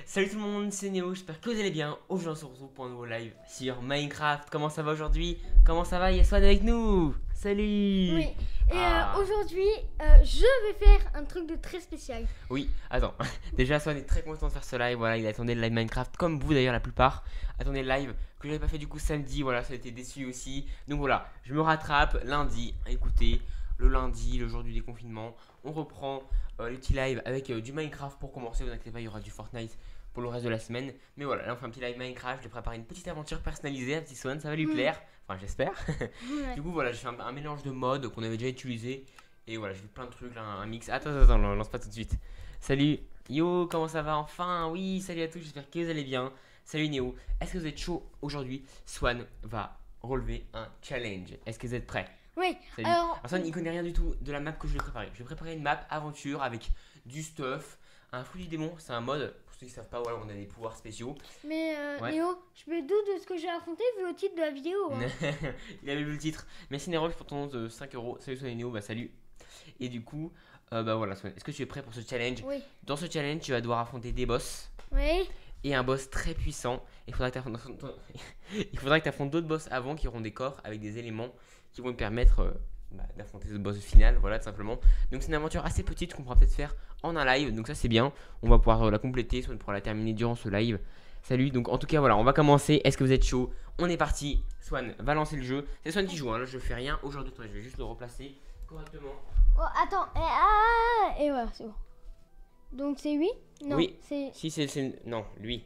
Salut tout le monde, c'est Néo, j'espère que vous allez bien. Aujourd'hui on se retrouve pour un nouveau live sur Minecraft. Comment ça va aujourd'hui? Comment ça va? Yaswan avec nous. Salut. Oui, et Ah. aujourd'hui, je vais faire un truc de très spécial. Oui, attends. Déjà Swan est très content de faire ce live. Voilà, il attendait le live Minecraft comme vous d'ailleurs la plupart. Attendez le live que j'avais pas fait du coup samedi. Voilà, ça a été déçu aussi. Donc voilà, je me rattrape lundi. Écoutez, le lundi, le jour du déconfinement, on reprend les petits lives avec du Minecraft pour commencer. Vous inquiétez pas, il y aura du Fortnite pour le reste de la semaine. Mais voilà, là on fait un petit live Minecraft. Je vais préparer une petite aventure personnalisée à petit Swan, ça va lui plaire. Enfin, j'espère. Ouais. Du coup, voilà, j'ai fait un mélange de modes qu'on avait déjà utilisé. Et voilà, j'ai fait plein de trucs, là, un mix. Attends, lance pas tout de suite. Salut, yo, comment ça va? Enfin, oui, salut à tous, j'espère que vous allez bien. Salut Néo, est-ce que vous êtes chaud aujourd'hui? Swan va relever un challenge. Est-ce que vous êtes prêts? Oui, Salut. alors, Swan, il connaît rien du tout de la map que je vais préparer. Je vais préparer une map aventure avec du stuff, un fruit du démon, c'est un mode. Pour ceux qui savent pas, voilà, on a des pouvoirs spéciaux. mais Ouais. Néo, je me doute de ce que j'ai affronté vu le titre de la vidéo. Hein. Il avait vu le titre. Merci Nerox pour ton de 5 euros. Salut Swan et Néo, bah salut. Et du coup, bah voilà, Swan, est-ce que tu es prêt pour ce challenge? Oui, Dans ce challenge, tu vas devoir affronter des boss oui, et un boss très puissant. Il faudra que tu affrontes d'autres boss avant qui auront des corps avec des éléments qui vont te permettre d'affronter ce boss final. Voilà, tout simplement. Donc, c'est une aventure assez petite qu'on pourra peut-être faire en un live. Donc, ça, c'est bien. On va pouvoir la compléter. Soit on pourra la terminer durant ce live. Salut. Donc, en tout cas, voilà, on va commencer. Est-ce que vous êtes chaud? On est parti. Swan va lancer le jeu. C'est Swan qui joue. Hein. Là, je fais rien aujourd'hui. Je vais juste le replacer correctement. oh, attends, et voilà, c'est bon. Donc c'est lui? Non, Oui. c'est Si, c'est. Non, lui.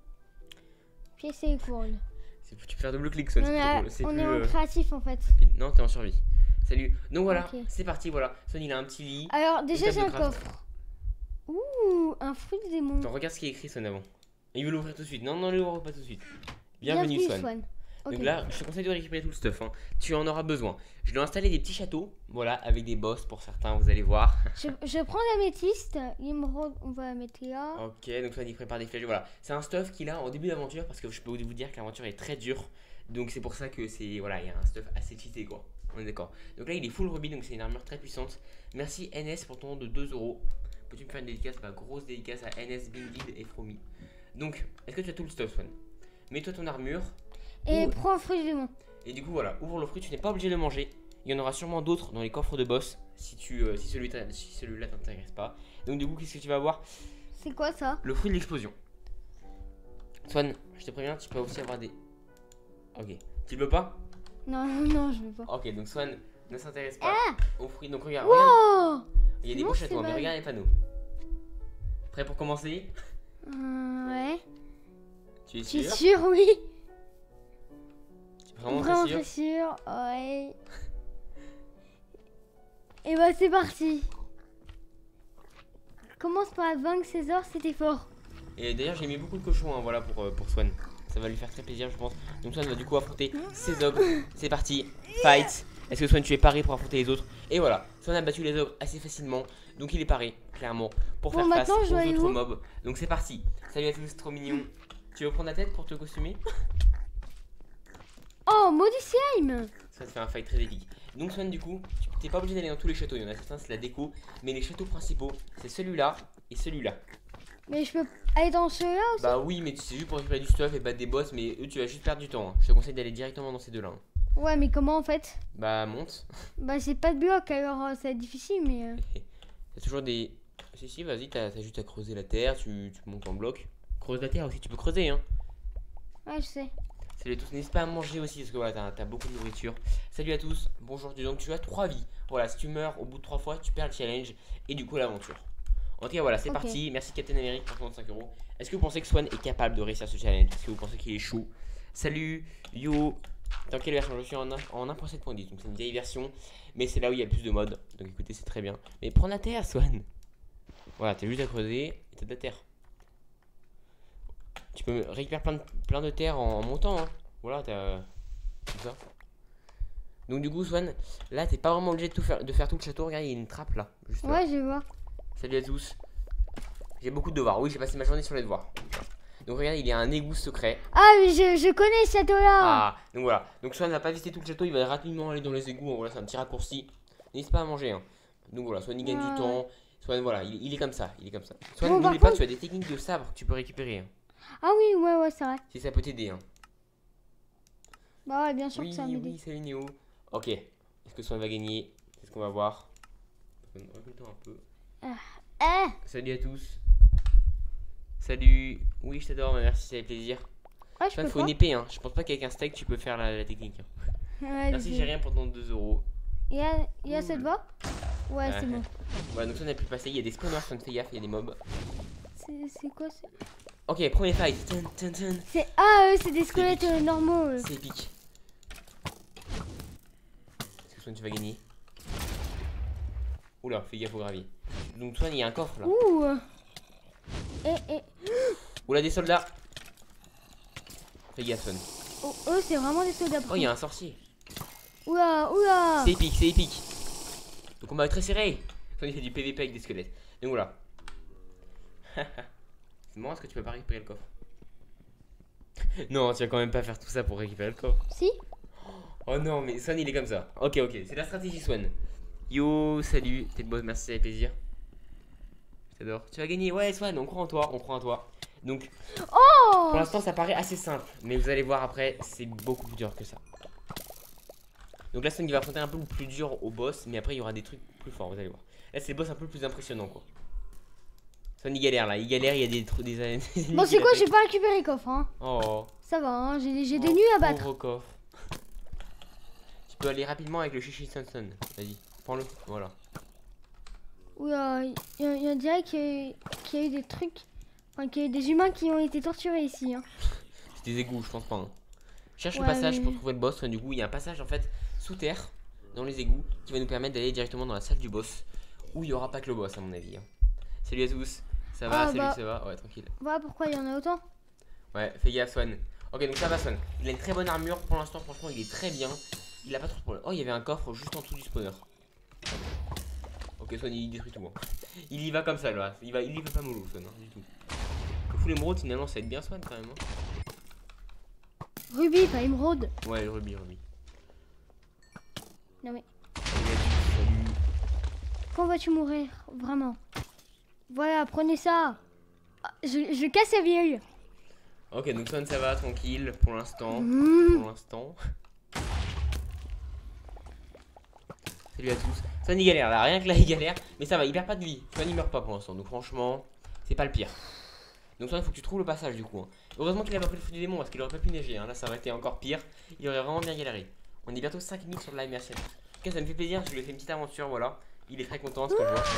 pièce et couronne. Tu peux faire double-clic, Swan. Non, mais C'est on plus, est en créatif en fait. rapide. Non, t'es en survie. Salut. Donc voilà, Ok. c'est parti. Voilà. Swan, il a un petit lit. Alors, déjà, Une j'ai table un de craft. coffre. Ouh, un fruit de démon. Attends, regarde ce qui est écrit, Swan, avant. Il veut l'ouvrir tout de suite. Non, non, ne l'ouvre pas tout de suite. Bienvenue, Swan. Ok. Donc là, je te conseille de récupérer tout le stuff. Hein. Tu en auras besoin. Je dois installer des petits châteaux. Voilà, avec des boss pour certains, vous allez voir. Je prends l'améthyste, l'émeraude, on va la mettre là. Ok, donc Swan, il prépare des flèches. Voilà. C'est un stuff qu'il a en début d'aventure parce que je peux vous dire que l'aventure est très dure. Donc c'est pour ça que c'est. Voilà, il y a un stuff assez cheaté, quoi. On est d'accord. Donc là, il est full rubis, donc c'est une armure très puissante. Merci NS pour ton don de 2 euros. Peux-tu me faire une dédicace? Bah, grosse dédicace à NS, Bingid et Fromi. Donc, est-ce que tu as tout le stuff, Swan? Mets-toi ton armure. Et Ouh. prends un fruit de démon. Et du coup, voilà, ouvre le fruit, tu n'es pas obligé de le manger. Il y en aura sûrement d'autres dans les coffres de boss si celui-là t'intéresse pas. Donc, du coup, qu'est-ce que tu vas avoir? C'est quoi ça? Le fruit de l'explosion. Swan, je te préviens, tu peux aussi avoir des. Ok. Tu le veux pas? Non, non, je veux pas. Ok, donc Swan ne s'intéresse pas aux fruits. Donc, regarde, Oh il y a des Non, beaux c'est châteaux, mais mal. regarde les panneaux. Prêt pour commencer? Ouais. Tu es Tu es sûr? sûr, oui? Tu es vraiment Vraiment très sûr? très sûr, ouais. Et bah c'est parti. Commence par vaincre César, c'était fort. Et d'ailleurs, j'ai mis beaucoup de cochons, hein, voilà, pour Swan. Ça va lui faire très plaisir, je pense. Donc, Swan va du coup affronter ses ogres. C'est parti, fight. Est-ce que Swan, tu es paré pour affronter les autres? Et voilà, Swan a battu les ogres assez facilement. Donc, il est paré, clairement, pour Bon, faire face maintenant, je aux dois aller autres où? mobs. Donc, c'est parti. Salut à tous, trop mignon. Tu veux prendre la tête pour te costumer? Oh, maudit slime. Ça te fait un fight très épique. Donc, Swan, du coup, tu t'es pas obligé d'aller dans tous les châteaux. Il y en a certains, c'est la déco. Mais les châteaux principaux, c'est celui-là et celui-là. Mais je peux aller dans ceux-là aussi? Bah oui, mais c'est juste pour récupérer du stuff et battre des boss, mais eux tu vas juste perdre du temps. Hein. Je te conseille d'aller directement dans ces deux-là. Hein. Ouais, mais comment en fait? Bah monte. Bah j'ai pas de bloc, alors ça va être difficile, mais... T'as toujours des. Si, vas-y, t'as juste à creuser la terre, tu montes en bloc. Creuse la terre aussi, tu peux creuser, hein. Ouais, je sais. Salut à tous, n'hésite pas à manger aussi parce que voilà, t'as beaucoup de nourriture. Salut à tous, bonjour, donc tu as 3 vies. Voilà, si tu meurs au bout de 3 fois, tu perds le challenge et du coup l'aventure. En tout cas, voilà, c'est Ok. parti. Merci Captain America pour 35 euros. Est-ce que vous pensez que Swan est capable de réussir ce challenge? Est-ce que vous pensez qu'il est chaud? Salut, yo. Dans quelle version? Je suis en 1.7.10, donc c'est une vieille version. Mais c'est là où il y a le plus de modes. Donc écoutez, c'est très bien. Mais prends la terre, Swan. Voilà, t'as juste à creuser et t'as de la terre. Tu peux récupérer plein de terre en montant. Hein. Voilà, t'as. Tout ça. Donc du coup, Swan, là, t'es pas vraiment obligé de faire tout le château. Regarde, il y a une trappe là. Juste là. Ouais, je vais voir. Salut à tous. J'ai beaucoup de devoirs. Oui, j'ai passé ma journée sur les devoirs. Donc regarde, il y a un égout secret. Ah, mais je connais ce château-là. Ah, donc voilà. Donc Swan va pas visiter tout le château, il va rapidement aller dans les égouts. Voilà, c'est un petit raccourci. N'hésite pas à manger. Hein. Donc voilà, Swan il gagne du temps. Swan, voilà, il est comme ça. Il est comme ça. Swan, Bon, par n'oublie pas que contre- tu as des techniques de sabre que tu peux récupérer. Hein, Ah oui, ouais, c'est vrai. si ça peut t'aider. Hein. Bah ouais, bien sûr que Oui, ça va m'aider. oui, salut Néo. Ok. Est-ce que Swan va gagner? C'est ce qu'on va voir. Recule-toi un peu. Eh, Salut à tous. Salut. Oui, je t'adore, mais merci, ça fait plaisir. ouais, je Swan, peux faut pas. une épée. Hein. Je pense pas qu'avec un steak tu peux faire la technique. Hein. Ouais, Merci, j'ai rien pour ton 2 euros. Il y a cette voix? Ouais, c'est bon. Ouais, donc ça on a pu passer. Il y a des spawners, Swan, fais gaffe, il y a des mobs. C'est quoi c'est Ok, premier fight. Tun, tun, tun. c'est des squelettes normaux. C'est épique. Est-ce que Swan, tu vas gagner? Oula, fais gaffe au gravier. Donc, Swan, il y a un coffre là. Ouh. Oula, des soldats. Fais gaffe, Swan. Oh, c'est vraiment des soldats. Oh, il y a un sorcier. Oula. C'est épique, c'est épique. Le combat est très serré. Swan, il fait du PVP avec des squelettes. Donc voilà. C'est marrant, est-ce que tu peux pas récupérer le coffre? Non, tu vas quand même pas faire tout ça pour récupérer le coffre. Si. Oh non, mais Swan il est comme ça. Ok, c'est la stratégie Swan. Yo, salut, t'es le boss, merci, ça fait plaisir. Je t'adore. Tu vas gagner, ouais Swan, on croit en toi, on croit en toi. Donc, Oh. pour l'instant ça paraît assez simple, mais vous allez voir après, c'est beaucoup plus dur que ça. Donc là Swan il va affronter un peu le plus dur au boss, mais après il y aura des trucs plus forts, vous allez voir. Là c'est le boss un peu plus impressionnant quoi. Swan il galère là, il galère, il y a des trucs, des ennemis Bon, qui c'est quoi? l'attaquent. J'ai pas récupéré le coffre, hein. Oh. Ça va, hein. J'ai des nuits à battre. Pauvre coffre. Tu peux aller rapidement avec le chichi Sanson. Vas-y, prends-le. Voilà. Oula, il dirait qu'il y a eu des trucs. Enfin, qu'il y a eu des humains qui ont été torturés ici, hein. C'est des égouts, je pense pas. Hein. Cherche Ouais, le passage mais- pour trouver le boss. Du coup, il y a un passage en fait sous terre, dans les égouts, qui va nous permettre d'aller directement dans la salle du boss, où il n'y aura pas que le boss, à mon avis. Hein. Salut à tous. Ça va, Ah, salut, bah. ça va. Ouais, tranquille. Voilà pourquoi il y en a autant. Ouais, fais gaffe, Swan. Ok, donc ça va, Swan. Il a une très bonne armure pour l'instant, franchement, il est très bien. Il a pas trop de problème. Oh, il y avait un coffre juste en dessous du spawner. Ok, Swan, il détruit tout. Hein. Il y va comme ça, là. Il y va pas mollo, Swan, hein, du tout. Le full émeraude, finalement, ça aide bien Swan quand même. Hein. Ruby, pas émeraude. Ouais, le rubis. Non mais, Salut. quand vas-tu mourir? Vraiment. Voilà, prenez ça. Ah, je casse la vieille. Ok, donc Swan, ça va, tranquille, pour l'instant. Mmh. Pour l'instant. Salut à tous. Swan, il galère, là, rien que là, il galère. Mais ça va, il perd pas de vie. Swan, il meurt pas pour l'instant. Donc, franchement, c'est pas le pire. Donc, Swan, il faut que tu trouves le passage, du coup. Hein. Heureusement qu'il a pas pris le feu du démon, parce qu'il aurait pas pu neiger. Hein. Là, ça aurait été encore pire. Il aurait vraiment bien galéré. On est bientôt 5000 sur le live, merci à tous. En tout cas, ça me fait plaisir, je lui ai fait une petite aventure, voilà. Il est très content, ce que je vois.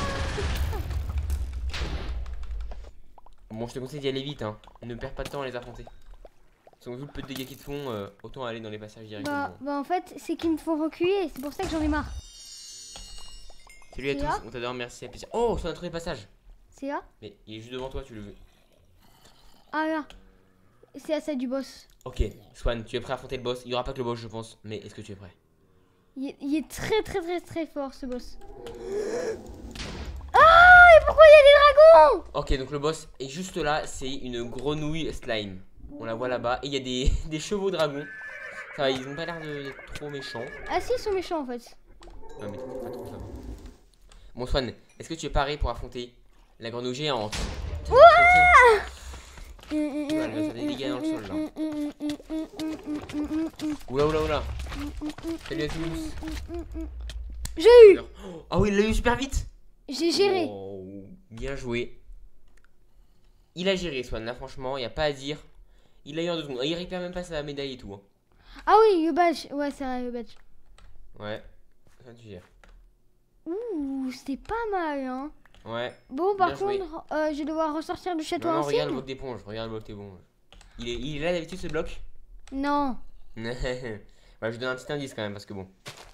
Bon, je te conseille d'y aller vite, hein. Ne perds pas de temps à les affronter. Parce que vu le peu de dégâts qu'ils te font, autant aller dans les passages directement. Bah en fait, c'est qu'ils me font reculer. C'est pour ça que j'en ai marre. Salut à C'est tous, là on t'adore, merci, à plaisir. Oh, on a trouvé le passage. C'est là? Mais il est juste devant toi, tu le veux. Ah là. C'est à ça du boss. Ok, Swan, tu es prêt à affronter le boss? Il n'y aura pas que le boss, je pense, mais est-ce que tu es prêt? Il est très fort ce boss. Ah, et pourquoi il y a des dragons? Ok, donc le boss est juste là, c'est une grenouille slime. On la voit là-bas, et il y a des chevaux dragons. Ça va, ils ont pas l'air d'être trop méchants. Ah si, ils sont méchants en fait. Ouais, mais pas trop ça. Bon, Swan, est-ce que tu es paré pour affronter la grenouille géante? Elle va faire des dégâts dans le sol là. Oula. Salut à tous. J'ai eu. Ah oui, il l'a eu super vite. J'ai géré. Oh, bien joué. Il a géré Swan, là franchement, il n'y a pas à dire. Il a eu en 2 secondes. Il récupère même pas sa médaille et tout. Hein. Ah oui, le badge. Ouais, c'est vrai, le badge. Ouais, ça tu gères. Ouh, c'était pas mal, hein. Ouais. Bon, par Bien joué. contre, je vais devoir ressortir du château Non, regarde le ancien. bloc d'éponge, regarde le bloc d'éponge. Il est là d'habitude ce bloc. Non. Ouais, je donne un petit indice quand même parce que bon.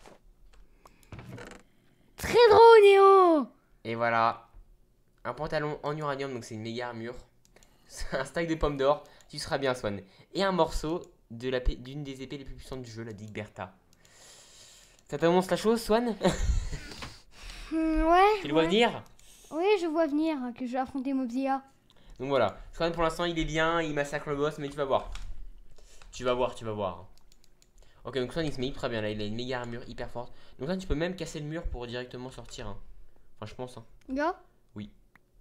Très drôle, Néo. Et voilà. Un pantalon en uranium, donc c'est une méga armure. Un stack de pommes d'or, tu seras bien Swan. Et un morceau d'une des épées les plus puissantes du jeu, la Digberta. Ça t'annonce la chose, Swan? Ouais. Tu le vois venir? Oui, je vois venir que je vais affronter Mobzilla. Donc voilà, Swan pour l'instant il est bien, il massacre le boss, mais tu vas voir. Tu vas voir. Ok, donc Swan il se met hyper bien là, il a une méga armure hyper forte. Donc là tu peux même casser le mur pour directement sortir. Hein. Enfin, je pense. Hein. Là.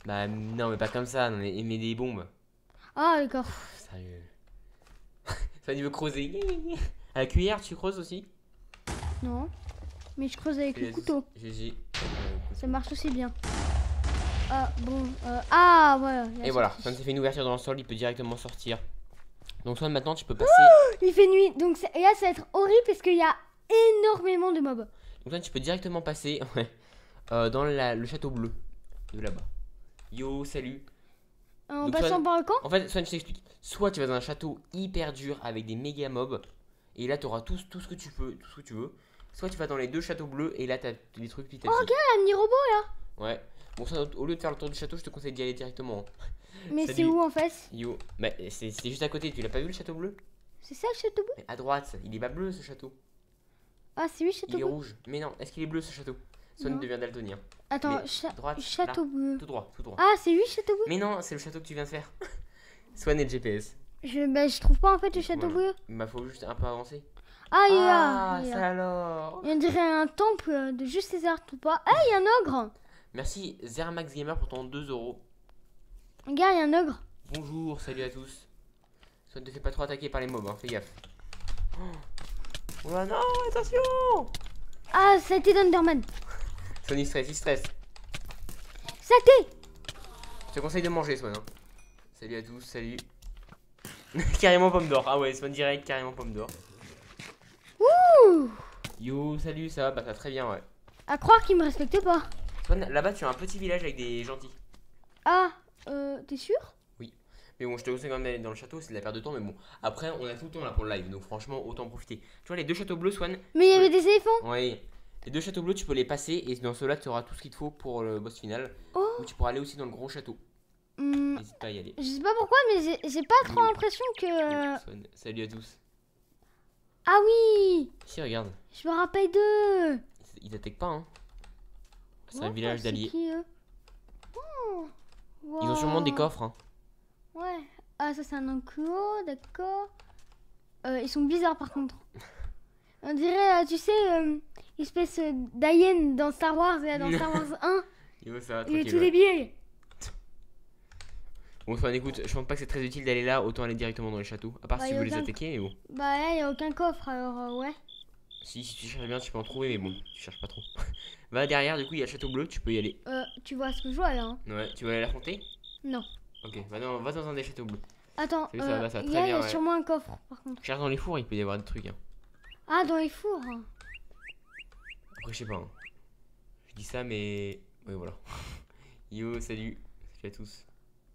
Bah non, mais pas comme ça, non, mais des bombes. Ah, d'accord. Pff, sérieux. Ça, il veut creuser. À la cuillère, tu creuses aussi? Non. Mais je creuse avec le couteau. GG. Ça marche aussi bien. Ah, bon. Ah, voilà. Et voilà, Swan s'est fait une ouverture dans le sol, il peut directement sortir. Donc Swan, maintenant, tu peux passer. Il fait nuit. Donc et là, ça va être horrible parce qu'il y a énormément de mobs. Donc Swan, tu peux directement passer ouais, dans le château bleu. De là-bas. Yo, salut. En Donc, passant Swan, par le camp. en fait, Swan, je t'explique. Soit tu vas dans un château hyper dur avec des méga mobs. Et là, tu auras tout ce que tu peux, tout ce que tu veux. Soit tu vas dans les deux châteaux bleus et là, tu as des trucs petit à Oh, petit. regarde, un mini robot là. Ouais. Bon, ça, au lieu de faire le tour du château, je te conseille d'y aller directement. Mais Salut. c'est où en fait? Yo, bah, c'est juste à côté, tu l'as pas vu le château bleu? C'est ça le château bleu? Mais à droite, il est pas bleu ce château. Ah, c'est lui le château Il est bleu? rouge. Mais non, est-ce qu'il est bleu ce château? Swan Non. devient daltonien. Attends, Mais droite, château là, bleu. tout droit, tout droit. Ah, c'est lui le château bleu? Mais non, c'est le château que tu viens de faire. Swan et le GPS. Je trouve pas en fait le château Voilà. bleu. Bah, faut juste un peu avancer. Ah, il est là. Ah, Il est ça là. alors. On dirait un temple de juste César tout pas. Ah, il y a un ogre. Merci Zermax Gamer pour ton 2 euros. Regarde, il y a un ogre. Bonjour, salut à tous. Swan, ne te fais pas trop attaquer par les mobs, hein, fais gaffe. Oh là non, attention. Ah, ça a été d'Underman. Swan il stresse. Ça a été. Je te conseille de manger, Swan. Hein. Salut à tous, salut. Carrément pomme d'or. Ah ouais, Swan direct, carrément pomme d'or. Ouh. Yo, salut, ça va? Bah, ça va très bien, ouais. À croire qu'il me respecte pas. Swan, là-bas, tu as un petit village avec des gentils. Ah, t'es sûr? Mais bon, je te conseille quand même d'aller dans le château, c'est de la perte de temps. Mais bon, après, on a tout le temps là pour le live. Donc, franchement, autant en profiter. Tu vois, les deux châteaux bleus, Swan. Mais il y avait des éléphants. Ouais. Les deux châteaux bleus, tu peux les passer. Et dans ceux-là, tu auras tout ce qu'il te faut pour le boss final. Oh. Ou tu pourras aller aussi dans le gros château. Hmm, N'hésite pas à y aller. je sais pas pourquoi, mais j'ai pas trop l'impression que. Yo, Swan, salut à tous. Ah oui, Si, regarde. je me rappelle d'eux. Ils t'attaquent pas, hein. C'est un Ouais, village c'est d'alliés. qui, eux? Oh, Ils ont sûrement des wow. coffres, hein. Ouais. Ah, ça c'est un enclos, d'accord. Ils sont bizarres par contre. On dirait, tu sais, espèce d'alien dans Star Wars, dans Star Wars 1. Yo, ça va, Il est tranquille, tout ouais. débile. Bon, Swan, écoute, je pense pas que c'est très utile d'aller là. Autant aller directement dans les châteaux. À part Bah, si tu y a veux les aucun- attaquer, mais bon. Bah là, il a aucun coffre, alors ouais. Si tu cherches bien, tu peux en trouver, mais bon, tu cherches pas trop. Va derrière, du coup, il y a le château bleu, tu peux y aller. Tu vois ce que je vois là, hein? Ouais, tu veux aller l'affronter? Non. Ok, va dans un des châteaux bleus. Attends, Salut, ça va, ça va il très y bien, a ouais. sûrement un coffre par contre. Cherche dans les fours, il peut y avoir des trucs. Hein. Ah, dans les fours. Après, je sais pas. Hein. Je dis ça, mais. Ouais, voilà. Yo, salut. Salut à tous.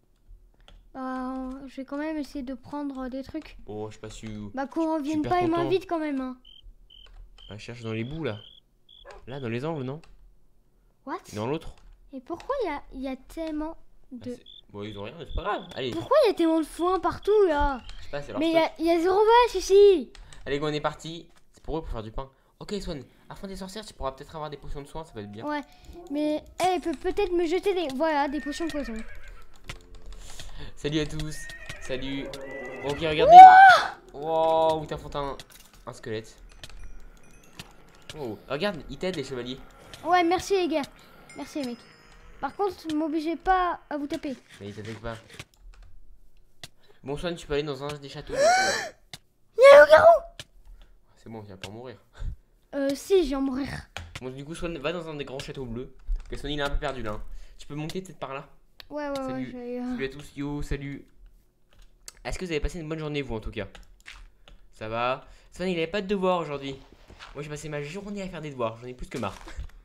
Je vais quand même essayer de prendre des trucs. Oh, je sais pas si. Bah qu'on revienne super pas et content. m'invite quand même, hein. Ah, cherche dans les bouts là. Là, dans les angles, non? What? Et dans l'autre? Et pourquoi il y a tellement de... Bon, ils ont rien, mais c'est pas grave. Allez, Pourquoi il y a tellement de foin partout là? je sais pas, c'est leur Mais stock. il y a zéro vache ici. Allez, go, on est parti. C'est pour eux pour faire du pain. Ok, Swan, afin des sorcières, tu pourras peut-être avoir des potions de soin, ça va être bien. Ouais, mais elle peut peut-être me jeter des... Voilà, des potions de poison. Salut à tous. Salut. Ok, regardez. Wow, t'affrontes un squelette. Oh, regarde, il t'aide les chevaliers. Ouais, merci les gars. Merci les mecs. Par contre, ne m'obligez pas à vous taper. Mais il t'attaque pas. Bon, Swan, tu peux aller dans un des châteaux. Il y a un loup-garou. C'est bon, il va pas mourir. Si, je vais en mourir. Bon, du coup, Swan, va dans un des grands châteaux bleus. Parce que Swan, il est un peu perdu là. Hein. Tu peux monter peut-être par là. Ouais, Salut. je vais... Salut à tous, yo, salut. Est-ce que vous avez passé une bonne journée, vous, en tout cas? Ça va? Swan, il avait pas de devoirs aujourd'hui. Moi, j'ai passé ma journée à faire des devoirs. J'en ai plus que marre.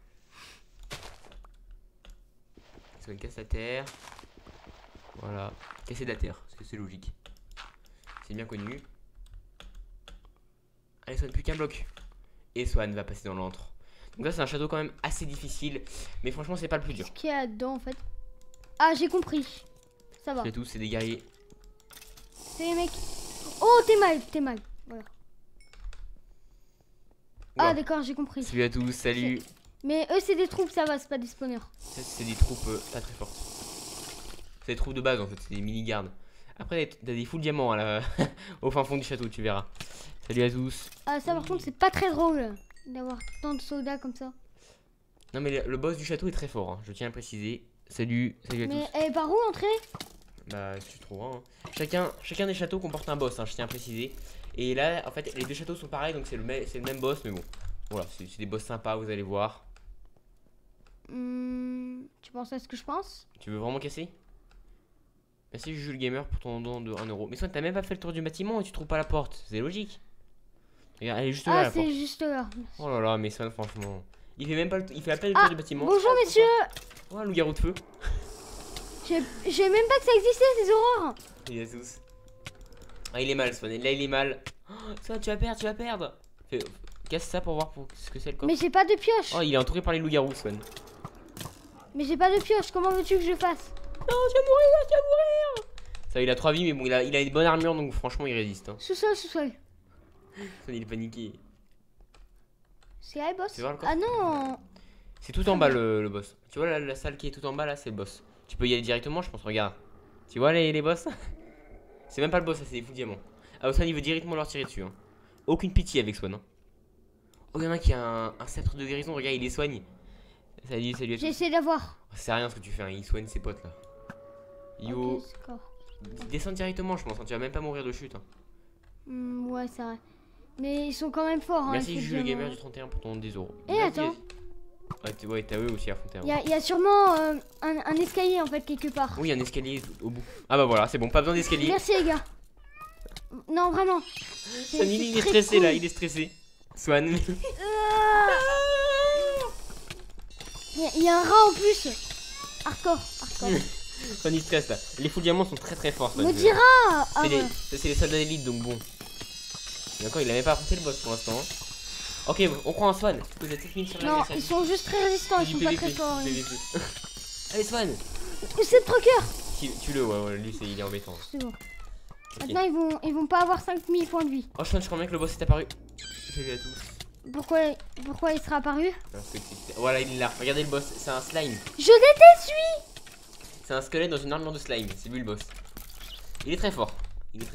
Swan casse la terre. Voilà. Casser de la terre, parce que c'est logique. C'est bien connu. Allez, Swan, plus qu'un bloc. Et Swan va passer dans l'antre. Donc là, c'est un château quand même assez difficile. Mais franchement, c'est pas le plus dur. Qu'est-ce qu'il y a dedans en fait? Ah, j'ai compris. Ça va. C'est tout, c'est des guerriers. C'est les mecs. Oh, t'es mal. Voilà. Ah, Oula. d'accord, j'ai compris. Salut à tous, salut. Mais eux, c'est des troupes, ça va, c'est pas des spawners. Ça, c'est des troupes pas très fortes. C'est des troupes de base en fait, c'est des mini-gardes. Après, t'as des full diamants à au fin fond du château, tu verras. Salut à tous. Ah, ça, par contre, c'est pas très drôle d'avoir tant de soldats comme ça. Non, mais le boss du château est très fort, hein, je tiens à le préciser. Salut à tous. Mais par où entrer? Bah, tu trouveras. Hein. Chacun des châteaux comporte un boss, hein, je tiens à préciser. Et là, en fait, les deux châteaux sont pareils, donc c'est le même boss, mais bon. Voilà, c'est des boss sympas, vous allez voir. Tu penses à ce que je pense? Tu veux vraiment casser? Merci Jules Gamer pour ton don de 1€. Mais toi, t'as même pas fait le tour du bâtiment et tu trouves pas la porte. C'est logique. Regarde, elle est juste là, la porte. Ah, c'est juste là. Oh là là, mais Swan, franchement. Il fait même pas il fait à peine le tour du bâtiment. Bonjour, messieurs. Oh, loup-garou de feu. J'ai même pas que ça existait, ces horreurs. Il a tous. Ah, il est mal, Swan. Là, il est mal. Oh, Swan, tu vas perdre. Casse ça pour voir ce que c'est le coffre. Mais j'ai pas de pioche. Oh, il est entouré par les loups-garous, Swan. Mais j'ai pas de pioche, comment veux-tu que je fasse? Non, tu vas mourir. Ça, il a 3 vies, mais bon, il a une bonne armure, donc franchement, il résiste. Hein. Sous-sol. Swan, il est paniqué. C'est là le boss? Tu vois le coffre? Ah non. C'est tout en bas le boss. Tu vois la salle qui est tout en bas là, c'est le boss. Tu peux y aller directement, je pense. Regarde. Tu vois les boss? C'est même pas le boss, ça c'est des fous diamants. Ah, Swan, il veut directement leur tirer dessus. Hein. Aucune pitié avec Swan. Hein. Oh, il y en a un qui a un sceptre de guérison. Regarde, il les soigne. Salut à tous. J'ai essayé d'avoir. C'est rien ce que tu fais, hein. Il soigne ses potes là. Yo. Okay, descends directement, je pense. Hein. Tu vas même pas mourir de chute. Hein. Ouais, c'est vrai. Mais ils sont quand même forts. Merci Jules Gamer du 31 pour ton 10€. Et attends. Ouais, t'as eux aussi à affronter. Il y a sûrement un escalier en fait quelque part. Oui, un escalier au bout. Ah bah voilà, c'est bon, pas besoin d'escalier. Merci les gars. Non, vraiment. Swan, il est stressé là, il est stressé. Swan. Il y a un rat en plus. Hardcore. Swan, il stresse là. Les fous diamants sont très forts. Me dira. C'est les soldats d'élite donc bon. Et encore, il a même pas affronté le boss pour l'instant. Hein. Ok, on croit en Swan. Vous êtes 7 sur la Non, ils sont juste très résistants, ils sont pas très forts. Allez, Swan. C'est le trucker. Tue-le, ouais, lui il est embêtant. C'est bon. Okay. Maintenant, ils vont pas avoir 5000 points de vie. Oh, Swan, je crois bien que le boss est apparu. Salut à tous. Pourquoi il sera apparu? Voilà, il est là. Regardez le boss, c'est un slime. Je déteste lui. C'est un squelette dans une armure de slime. C'est lui le boss. Il est très fort. Il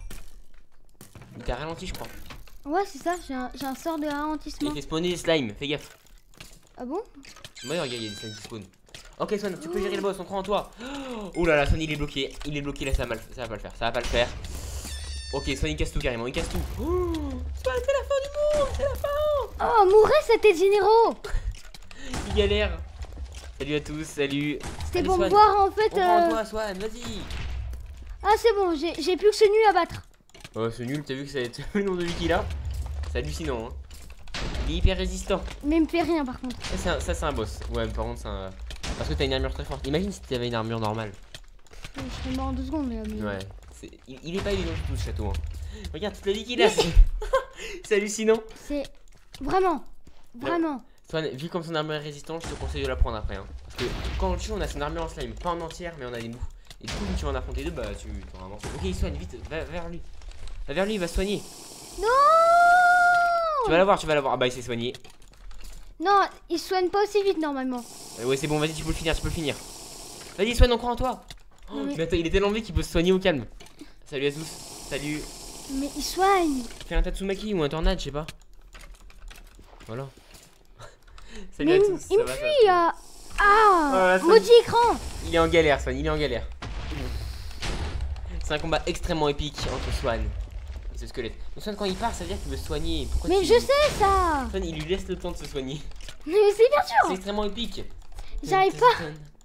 t'a ralenti, je crois. Ouais, c'est ça, j'ai un sort de ralentissement. Il fait spawner des slimes, fais gaffe. Ah bon? Ouais, regarde, il y a des slimes qui spawn. Ok, Swan, tu peux gérer le boss, on croit en toi. Oh là là, Swan, il est bloqué. Là, ça va pas le faire. Ok, Swan, il casse tout carrément, Swan, c'est la fin du monde, c'est la fin. Oh, mourrez cet généraux. Il galère. Salut à tous, salut. C'était pour me voir en fait. On croit en toi, Swan, vas-y. Ah, c'est bon, j'ai plus que ce nul à battre. Oh, c'est nul, t'as vu que c'est le nombre de vie qu'il a? C'est hallucinant, hein. Il est hyper résistant. Mais il me fait rien par contre. Ça c'est un boss. Ouais, mais par contre, c'est un. Parce que t'as une armure très forte. Imagine si t'avais une armure normale. Je serais mort en 2 secondes, mais. Ouais. Il est pas évident du tout ce château. Hein. Regarde toute la vie qu'il a. C'est hallucinant. C'est. Vraiment. Swan, vu comme son armure est résistante, je te conseille de la prendre après. Hein. Parce que quand on le tue, on a son armure en slime. Pas en entière, mais on a des bouts. Et du coup, vu que tu vas en affronter deux, bah tu t'en avances. Ok, il soigne, vite, va vers lui. Va vers lui, il va se soigner. Non. Tu vas l'avoir. Ah bah il s'est soigné. Non, il soigne pas aussi vite normalement. Ouais, c'est bon, vas-y, tu peux le finir. Vas-y, Swan, on croit en toi. Oh, mais attends, il est tellement vite qu'il peut se soigner au calme. Salut à tous. Salut. Mais il soigne. Fais un Tatsumaki ou un tornade, je sais pas. Voilà. Salut à tous. Il me fuit. Ah, maudit écran. Il est en galère, Swan, C'est un combat extrêmement épique entre Swan et ce squelette. Donc Swan, quand il part, ça veut dire qu'il veut se soigner. Pourquoi mais je sais ça. Swan, il lui laisse le temps de se soigner. Mais c'est bien sûr. C'est extrêmement épique. J'arrive pas.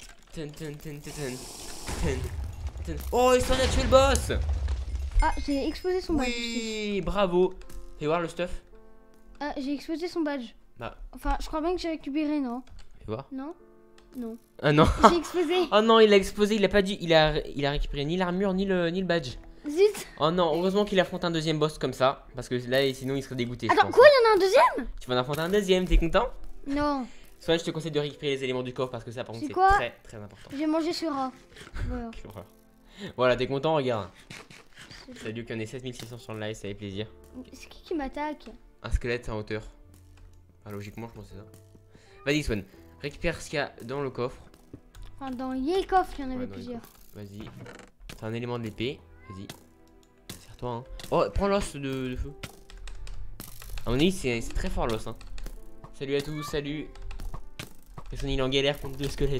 Oh, et Swan a tué le boss. Ah, j'ai explosé son badge. Oui, bravo. Fais voir le stuff. Ah, j'ai explosé son badge. Bah. Enfin, je crois bien que j'ai récupéré, non? Fais voir. Non. Ah non. J'ai explosé. Oh non, il a explosé, il a pas dû. Il a récupéré ni l'armure ni le badge. Zut. Oh non, heureusement qu'il affronte un deuxième boss comme ça. Parce que là, sinon, il serait dégoûté. Attends, quoi, il y en a un deuxième? Tu vas en affronter un deuxième, t'es content? Non. Soit je te conseille de récupérer les éléments du coffre parce que ça, par contre, c'est très important. J'ai mangé ce rat. Voilà. Voilà, t'es content, regarde. Salut, qu'on est 7600 sur le live, ça fait plaisir. C'est qui m'attaque? Un squelette en hauteur. Ah, logiquement, je pense que c'est ça. Vas-y, Swan, récupère ce qu'il y a dans le coffre. Enfin, dans les coffres, il y en avait plusieurs. Vas-y. C'est un élément de l'épée. Vas-y. Serre-toi, hein. Oh, prends l'os de feu. À mon avis, c'est très fort l'os, hein. Salut à tous, salut. Personne, il est en galère contre deux squelettes.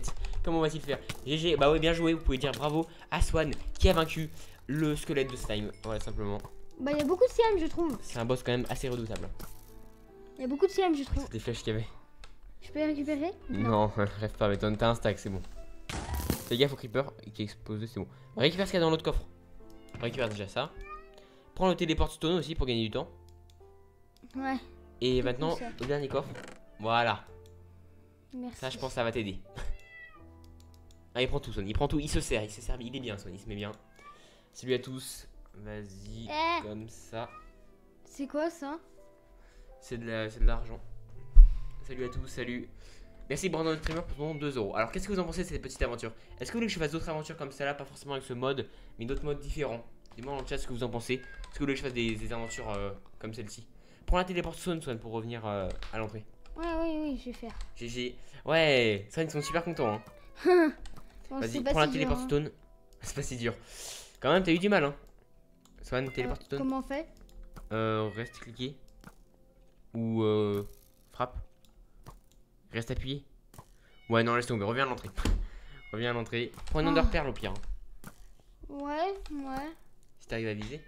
Comment va-t-il faire? GG, bah ouais, bien joué. Vous pouvez dire bravo à Swan qui a vaincu le squelette de slime. Voilà, simplement. Bah, il y a beaucoup de slime, je trouve. C'est un boss quand même assez redoutable. Il y a beaucoup de slime, je trouve. C'était flèches qu'il y avait. Je peux les récupérer? Non, rêve pas, mais t'as un stack, c'est bon. Fais gaffe au creeper qui est explosé, c'est bon. Récupère ce qu'il y a dans l'autre coffre. Récupère déjà ça. Prends le téléport stone aussi pour gagner du temps. Ouais. Et Tout maintenant, ça. le dernier coffre. Voilà. Merci. Ça, je pense que ça va t'aider. Ah, il prend tout, Son. Il prend tout. Il se sert. Il est bien, Son. Il se met bien. Salut à tous. Vas-y. Comme ça. C'est quoi ça? C'est de l'argent. Salut à tous. Salut. Merci Brandon Streamer pour ton 2 euros. Alors, qu'est-ce que vous en pensez de cette petite aventure? Est-ce que vous voulez que je fasse d'autres aventures comme ça là? Pas forcément avec ce mode, mais d'autres modes différents. Dis-moi dans le chat ce que vous en pensez. Est-ce que vous voulez que je fasse des aventures comme celle-ci? Prends la téléport Son pour revenir à l'entrée. Ouais, oui, je vais faire. GG. Ouais, ça, ils sont super contents. Hein. Bon, Vas-y, c'est pas prends la si dur, téléport hein. stone. C'est pas si dur. Quand même, t'as eu du mal, hein. Swan, téléport stone. Comment on fait? Reste cliqué. Ou frappe. Reste appuyé. Ouais, non, laisse tomber. Reviens à l'entrée. Reviens à l'entrée. Prends une Ender Pearl au pire. Hein. Ouais. Si t'arrives à viser.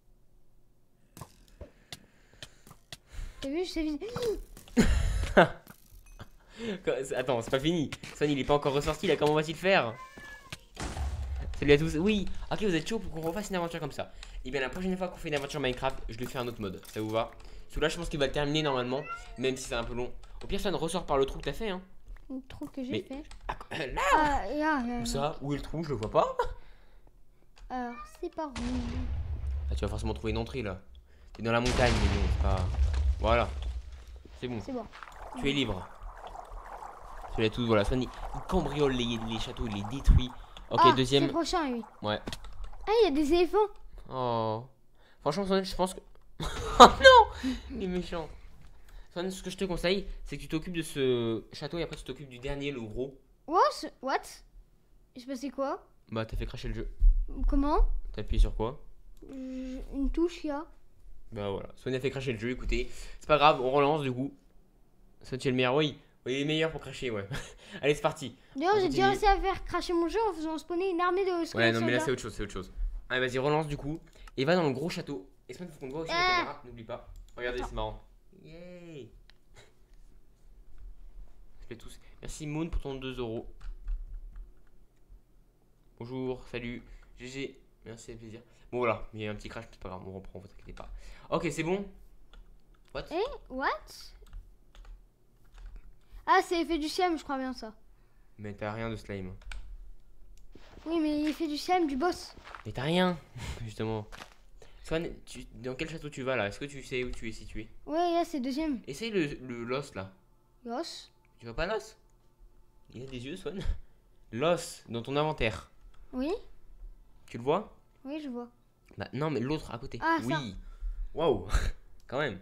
T'as vu, je sais viser. Attends, c'est pas fini. Swan, il est pas encore ressorti là. Comment va-t-il faire? Salut à tous. Oui, ok, vous êtes chaud pour qu'on refasse une aventure comme ça. Et bien, la prochaine fois qu'on fait une aventure Minecraft, je lui fais un autre mode. Ça vous va? Celui-là, je pense qu'il va le terminer normalement, même si c'est un peu long. Au pire, Swan ressort par le trou que t'as fait, hein. Le trou que j'ai Mais- fait. Là, Là. où ça? Où est le trou? Je le vois pas. Alors, c'est par où? Ah, tu vas forcément trouver une entrée là. T'es dans la montagne, mais bon, c'est pas. Voilà. C'est bon. C'est bon. Tu es libre. Tu l'as tous, voilà. Swan, il cambriole les châteaux, il les détruit. Ok, Ah, C'est deuxième. le prochain, lui. Ouais. Ah, il y a des éléphants. Oh. Franchement, Swan, je pense que. Oh non! Il est méchant. Swan, ce que je te conseille, c'est que tu t'occupes de ce château et après tu t'occupes du dernier, le gros. What? Il se passait quoi? Bah, t'as fait cracher le jeu. Comment? T'as appuyé sur quoi? Une touche, il y a. Bah voilà. Swan a fait cracher le jeu, écoutez. C'est pas grave, on relance du coup. Swan, tu es le meilleur, oui. Oui, il est meilleur pour cracher, ouais. Allez, c'est parti. D'ailleurs, On j'ai déjà continue. réussi à faire cracher mon jeu en faisant spawner une armée de Ouais, squelettes non, mais là, soldats. c'est autre chose, c'est autre chose. Allez, vas-y, relance du coup. Et va dans le gros château. Et Swan, faut qu'on te voit aussi la Ah. caméra, n'oublie pas. Regardez, c'est marrant. Yay! Je fais tous. Merci Moon pour ton 2 euros. Bonjour, salut. GG, merci, avec plaisir. Bon, voilà, il y a un petit crash, c'est pas grave, on reprend, vous inquiétez pas. Ok, c'est bon. What? What? Ah, c'est effet du CM, je crois bien ça. Mais t'as rien de slime. Oui, mais l'effet du CM du boss. Mais t'as rien, justement. Swan, dans quel château tu vas là? Est-ce que tu sais où tu es situé? Ouais, là, c'est deuxième. Essaye le l'os là. L'os. Tu vois pas l'os? Il a des yeux, Swan. L'os dans ton inventaire. Oui, Tu le vois? oui, je vois. Bah non, mais l'autre à côté. Ah, oui. ça. Waouh. Quand même.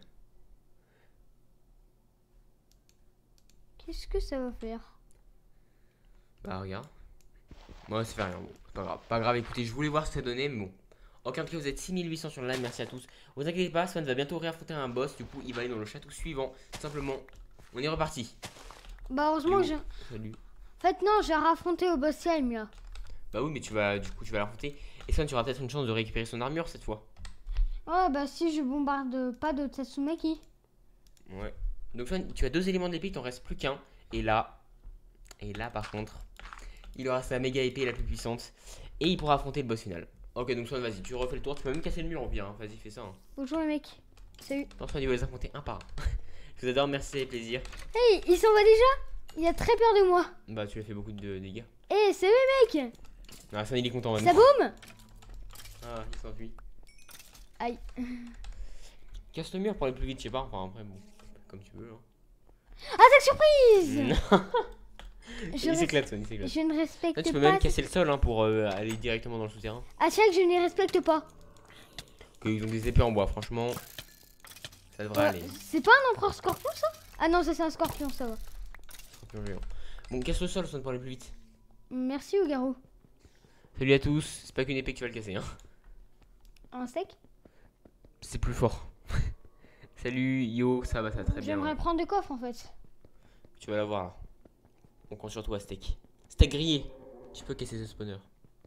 Qu'est-ce que ça va faire? Bah regarde. Moi ça fait rien, bon, c'est pas grave. Pas grave, écoutez, je voulais voir ce que ça donnait, mais bon. Ok, en tout cas, vous êtes 6800 sur le live, merci à tous. Vous inquiétez pas, Swan va bientôt réaffronter un boss, du coup il va aller dans le château suivant. Tout simplement, on est reparti. Bah, heureusement que j'ai. Salut. En fait, non, j'ai raffronté au boss CM là. Bah oui, mais tu vas l'affronter. Et Swan, tu auras peut-être une chance de récupérer son armure cette fois. Ouais, bah, si je bombarde pas de Tatsumaki. Ouais. Donc Swan, tu as 2 éléments d'épée, il t'en reste plus qu'un. Et là, par contre, il aura sa méga épée la plus puissante. Et il pourra affronter le boss final. Ok, donc Swan, vas-y, tu refais le tour. Tu peux même casser le mur en pire, hein. Vas-y, fais ça. Hein. Bonjour les mecs. Salut. Non, Swan, il va les affronter un par un. Je vous adore, merci, avec plaisir. Hey, il s'en va déjà? Il a très peur de moi. Bah, tu as fait beaucoup de dégâts. Hey, salut mec. Ah, Swan, il est content Ça maintenant. boum? Ah, il s'enfuit. Aïe. Casse le mur pour aller plus vite, je sais pas. Enfin, après, bon, comme tu veux. Hein. Attaque surprise. Non. Je, Il s'éclate, Swan, il s'éclate. je ne Là, respecte tu peux pas. même casser le sol hein, pour aller directement dans le souterrain. Attaque, je ne les respecte pas. Ils ont des épées en bois, franchement. Ça devrait aller. C'est pas un empereur scorpion ça? Ah non, ça c'est un scorpion, ça va. Scorpion géant. Bon, casse le sol, Swan, pour aller plus vite. Merci Ougaro. Salut à tous, c'est pas qu'une épée que tu vas le casser. Hein. Un steak? C'est plus fort. Salut, yo, ça va, ça va très bien. J'aimerais Ouais. prendre le coffre en fait. Tu vas l'avoir là. On compte sur toi, Steak. Si t'as grillé, tu peux casser ce spawner.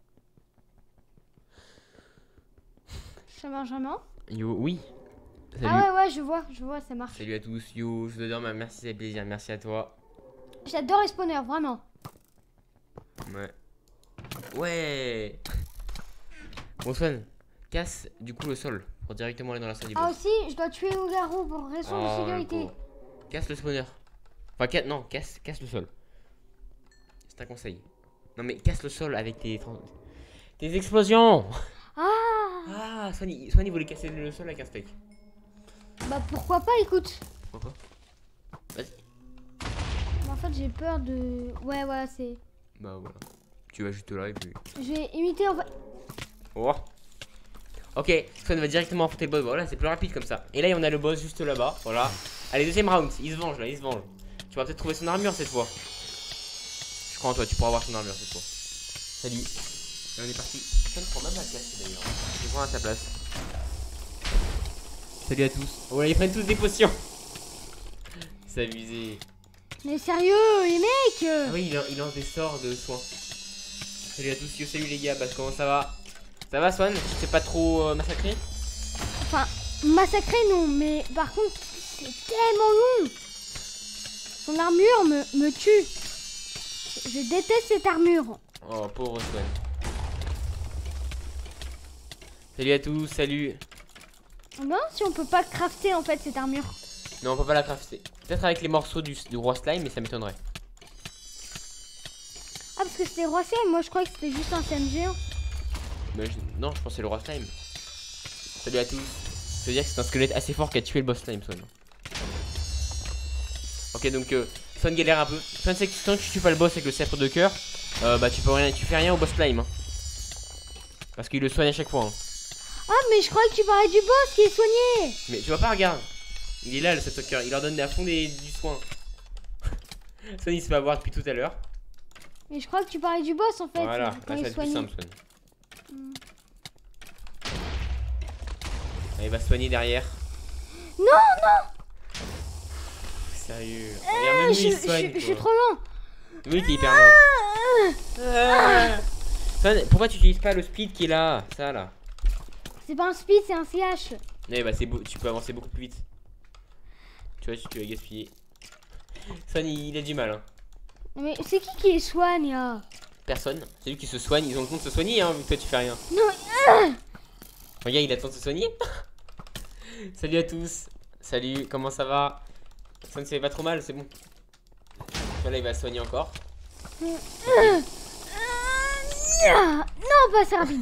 Ça marche vraiment? Yo, oui. Salut. Ah ouais, je vois, ça marche. Salut à tous, yo, je vous adore, merci, c'est plaisir, merci à toi. J'adore les spawners, vraiment. Ouais. Ouais. Bon, Swan, casse du coup le sol pour directement aller dans la salle du boss. Ah aussi, je dois tuer le garou pour raison de sécurité. Go. Casse le spawner. Enfin, non, casse le sol. C'est un conseil. Non, mais casse le sol avec tes explosions. Ah, Swan, il voulait casser le sol avec un steak. Bah pourquoi pas, écoute. Pourquoi? Vas-y. En fait, j'ai peur de... Ouais, voilà, c'est... Bah voilà. Tu vas juste là et puis... Je vais imiter en fait... Oh. Ok, Swan va directement affronter le boss. Voilà, c'est plus rapide comme ça. Et là, on a le boss juste là-bas. Voilà. Allez, deuxième round. Il se venge là, il se venge. Tu vas peut-être trouver son armure cette fois. Je crois en toi, tu pourras avoir son armure cette fois. Salut. Et on est parti. Swan prend même la place d'ailleurs. Je prends à ta place. Salut à tous. Oh là, ils prennent tous des potions. C'est abusé. Mais sérieux, les mecs Ah oui, il lance des sorts de soins. Salut à tous, yo, salut les gars, bah comment ça va? Ça va Swan? Tu t'es pas trop massacré? Enfin, massacré non, mais par contre, c'est tellement long. Son armure me tue. Je déteste cette armure. Oh, pauvre Swan. Salut à tous, salut. Non, si on peut pas crafter en fait cette armure. Non, on peut pas la crafter. Peut-être avec les morceaux du roi slime, mais ça m'étonnerait. Ah, parce que c'était roi slime, moi je croyais que c'était juste un slime géant. Mais non, je pensais le roi slime. Salut à tous. Ça veut dire que c'est un squelette assez fort qui a tué le boss slime, Swan. Ok, donc Swan galère un peu. Swan sait que tant que tu tues pas le boss avec le sceptre de cœur, bah tu fais rien au boss slime. Hein. Parce qu'il le soigne à chaque fois. Hein. Ah, mais je croyais que tu parlais du boss qui est soigné. Mais tu vois pas, regarde. Il est là le sceptre de cœur, il leur donne à fond du soin. Swan il se fait avoir depuis tout à l'heure. Mais je crois que tu parlais du boss en fait. Voilà, quand là il ça va est être plus soigné. simple Swan. Ah, il va soigner derrière. Non, non. Sérieux. Regarde, même lui, il soigne, Je suis quoi. trop lent. Oui, t'es hyper lent. Swan, pourquoi tu utilises pas le speed qui est là? Ça là. C'est pas un speed, c'est un CH. Ouais, bah tu peux avancer beaucoup plus vite. Tu vois, tu vas gaspiller. Swan il a du mal hein. Mais c'est qui soigne là? Personne. C'est lui qui se soigne. Ils ont le temps de se soigner hein, vu que toi tu fais rien. Non. Regarde, il a le temps de se soigner. Salut à tous. Salut, comment ça va? Ça ne se fait pas trop mal, c'est bon. Là, il va se soigner encore. Non, pas ça rapide.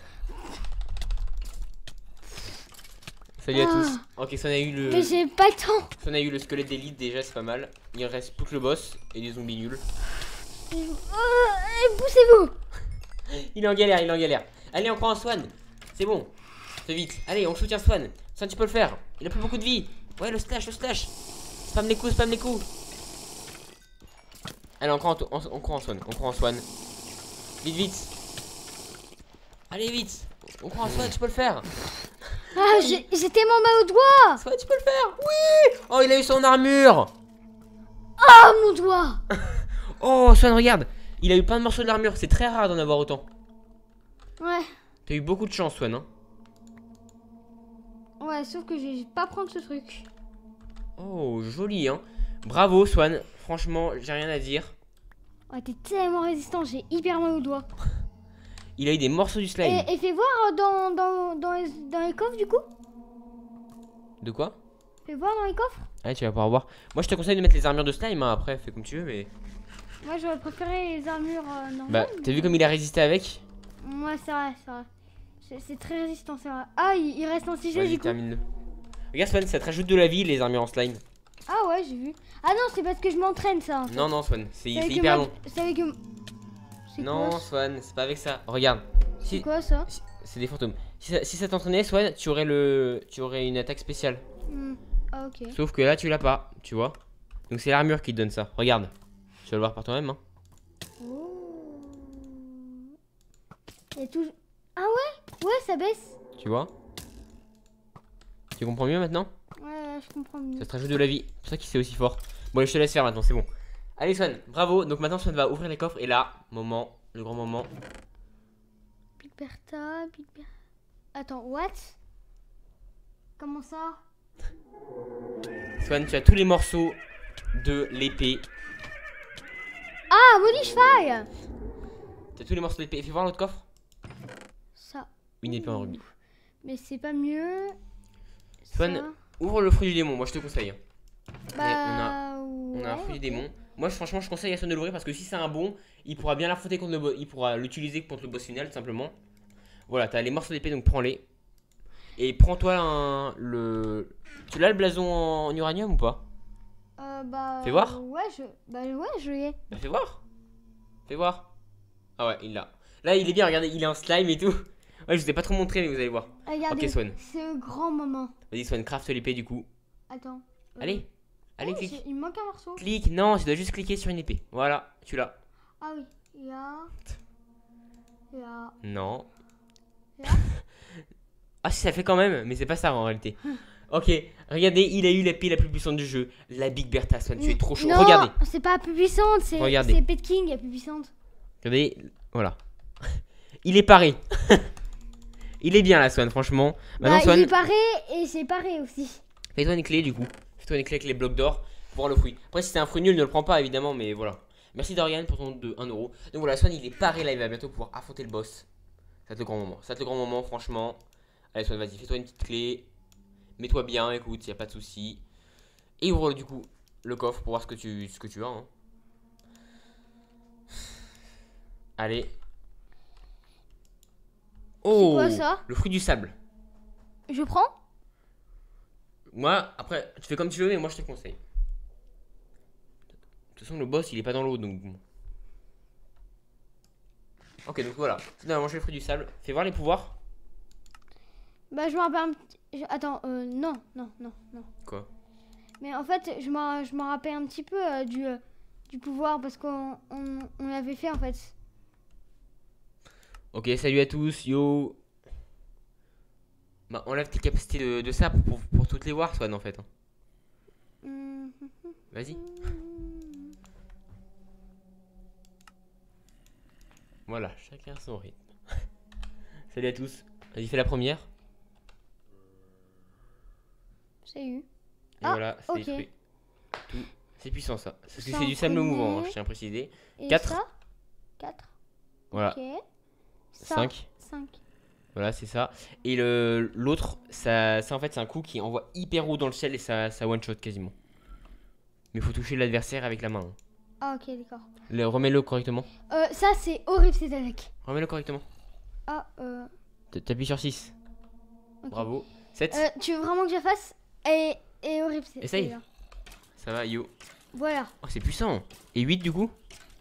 Salut à tous. Ok, ça on a eu Mais j'ai pas le temps. on a eu le squelette d'élite déjà, c'est pas mal. Il reste plus que le boss et des zombies nuls. Poussez-vous. Il est en galère, il est en galère. Allez, on croit en Swan. C'est bon. Fais vite. Allez, on soutient Swan. Swan, tu peux le faire. Il a plus beaucoup de vie. Ouais, le slash, le slash. Spam les coups, spam les coups. Allez, on croit en Swan. On croit en Swan. Vite, vite. Allez, vite. On croit en Swan, tu peux le faire. Ah, j'ai tellement mal au doigt. Swan, tu peux le faire. Oui. Oh, il a eu son armure. Oh, mon doigt. Oh, Swan, regarde. Il a eu plein de morceaux de l'armure. C'est très rare d'en avoir autant. Ouais. T'as eu beaucoup de chance, Swan. Hein. Ouais, sauf que je vais pas prendre ce truc. Oh, joli, hein. Bravo, Swan. Franchement, j'ai rien à dire. Ouais, t'es tellement résistant, j'ai hyper mal au doigt. Il a eu des morceaux du slime. Et fais voir dans les coffres du coup. De quoi? Fais voir dans les coffres. Ouais, tu vas pouvoir voir. Moi, je te conseille de mettre les armures de slime. Hein. Après, fais comme tu veux, mais. Moi, j'aurais préféré les armures normales. Bah, t'as vu comme il a résisté avec? Ouais, c'est vrai, c'est vrai. C'est très résistant, c'est vrai. Ah, il reste un sujet Vas-y, du coup. termine-le. Regarde, Swan, ça te rajoute de la vie, les armures en slime. Ah ouais, j'ai vu. Ah non, c'est parce que je m'entraîne ça. En fait. Non, non, Swan, c'est avec hyper le long. C'est avec. C'est Non, quoi, Swan, c'est pas avec ça. Regarde. c'est quoi ça? C'est des fantômes. Si ça t'entraînait, Swan, tu aurais une attaque spéciale. Ah, ok. Sauf que là, tu l'as pas, tu vois. Donc c'est l'armure qui te donne ça. Regarde. Tu vas le voir par toi-même. Hein. Oh. Et tout. Ah ouais? Ouais, ça baisse. Tu vois. Tu comprends mieux maintenant? Ouais, je comprends mieux. Ça te rajoute de la vie. C'est pour ça qu'il c'est aussi fort. Bon, allez, je te laisse faire maintenant, c'est bon. Allez Swan, bravo. Donc maintenant Swan va ouvrir les coffres et là, moment, le grand moment. Big Bertha, Attends, what? Comment ça? Swan, tu as tous les morceaux de l'épée. Ah, maudit cheval! Tu as tous les morceaux de l'épée. Fais voir l'autre coffre. Ça. Une épée en rubis. Mais c'est pas mieux. Swan, Ça. ouvre le fruit du démon, moi je te conseille. Bah, On a un fruit du ok. démon. Moi franchement je conseille à Swan de l'ouvrir parce que si c'est un bon, il pourra bien l'affronter contre le boss. Il pourra l'utiliser contre le boss final tout simplement. Voilà, t'as les morceaux d'épée donc prends-les. Et prends-toi Tu l'as le blason en uranium ou pas? Bah. Fais voir. Bah, ouais, je l'ai. Bah fais voir. Fais voir. Ah ouais, il l'a. Là il est bien, regardez, il est en slime et tout. Ouais, je vous ai pas trop montré mais vous allez voir. Regardez, Ok Swan. c'est le grand moment. Vas-y Swan, craft l'épée du coup. Attends. Allez. Allez, Oh, clique. il me manque un morceau. Clique, non, tu dois juste cliquer sur une épée. Voilà, tu l'as. Ah oui, là. Là. Non. Là. Ah si, ça fait quand même, mais c'est pas ça en réalité. Ok, regardez, il a eu l'épée la plus puissante du jeu, la Big Bertha. Swan, tu es trop chaud. Non, Regardez, c'est pas la plus puissante, c'est Regardez. Pet King la plus puissante. regardez, voilà. Il est paré. Il est bien là, Swan, franchement. Maintenant, Bah, Swan, il est paré et c'est paré aussi. fais-toi une clé du coup. Fais-toi une clé avec les blocs d'or pour voir le fruit. Après, si c'est un fruit nul, ne le prends pas évidemment, mais voilà. Merci Dorian pour ton de 1€. Donc voilà, Swan, il est paré là, il va bientôt pouvoir affronter le boss. Ça te le grand moment. Ça te le grand moment, franchement. Allez, Swan, vas-y, fais-toi une petite clé. Mets-toi bien, écoute, y a pas de souci. Et ouvre du coup le coffre pour voir ce que tu as. Hein. Allez. Oh, quoi, ça? le fruit du sable. Je prends? Moi, après, tu fais comme tu veux, mais moi je te conseille. De toute façon, le boss il est pas dans l'eau donc bon. Ok, donc voilà. Tu dois manger le fruit du sable. Fais voir les pouvoirs. Bah, je me rappelle un petit. Attends, non. Quoi? Mais en fait, je me rappelle un petit peu du pouvoir parce qu'on l'avait fait en fait. Ok, salut à tous, yo. Bah, enlève tes capacités de ça pour toutes les voir, Swan en fait. Hein. Hum, Vas-y. Voilà, chacun son rythme. Salut à tous. Vas-y, fais la première. J'ai eu. Et Ah, voilà, c'est ok. détruit. Tout. C'est puissant ça. Parce que Ça c'est en du sable mouvant, hein, premier. je tiens à préciser. Et 4. ça 4. Voilà. Ok. Ça, 5. 5. Voilà, c'est ça. Et l'autre, ça en fait, c'est un coup qui envoie hyper haut dans le ciel et ça one shot quasiment. Mais faut toucher l'adversaire avec la main. Hein. Ah, ok, d'accord. Remets-le correctement. Ça, c'est horrible cette attaque. Remets-le correctement. Ah, T'appuies sur 6. ok. Bravo. 7. Tu veux vraiment que je la fasse? Et horrible cette Essaye. celle-là. Ça va, yo. Voilà. Oh, c'est puissant. Et 8 du coup.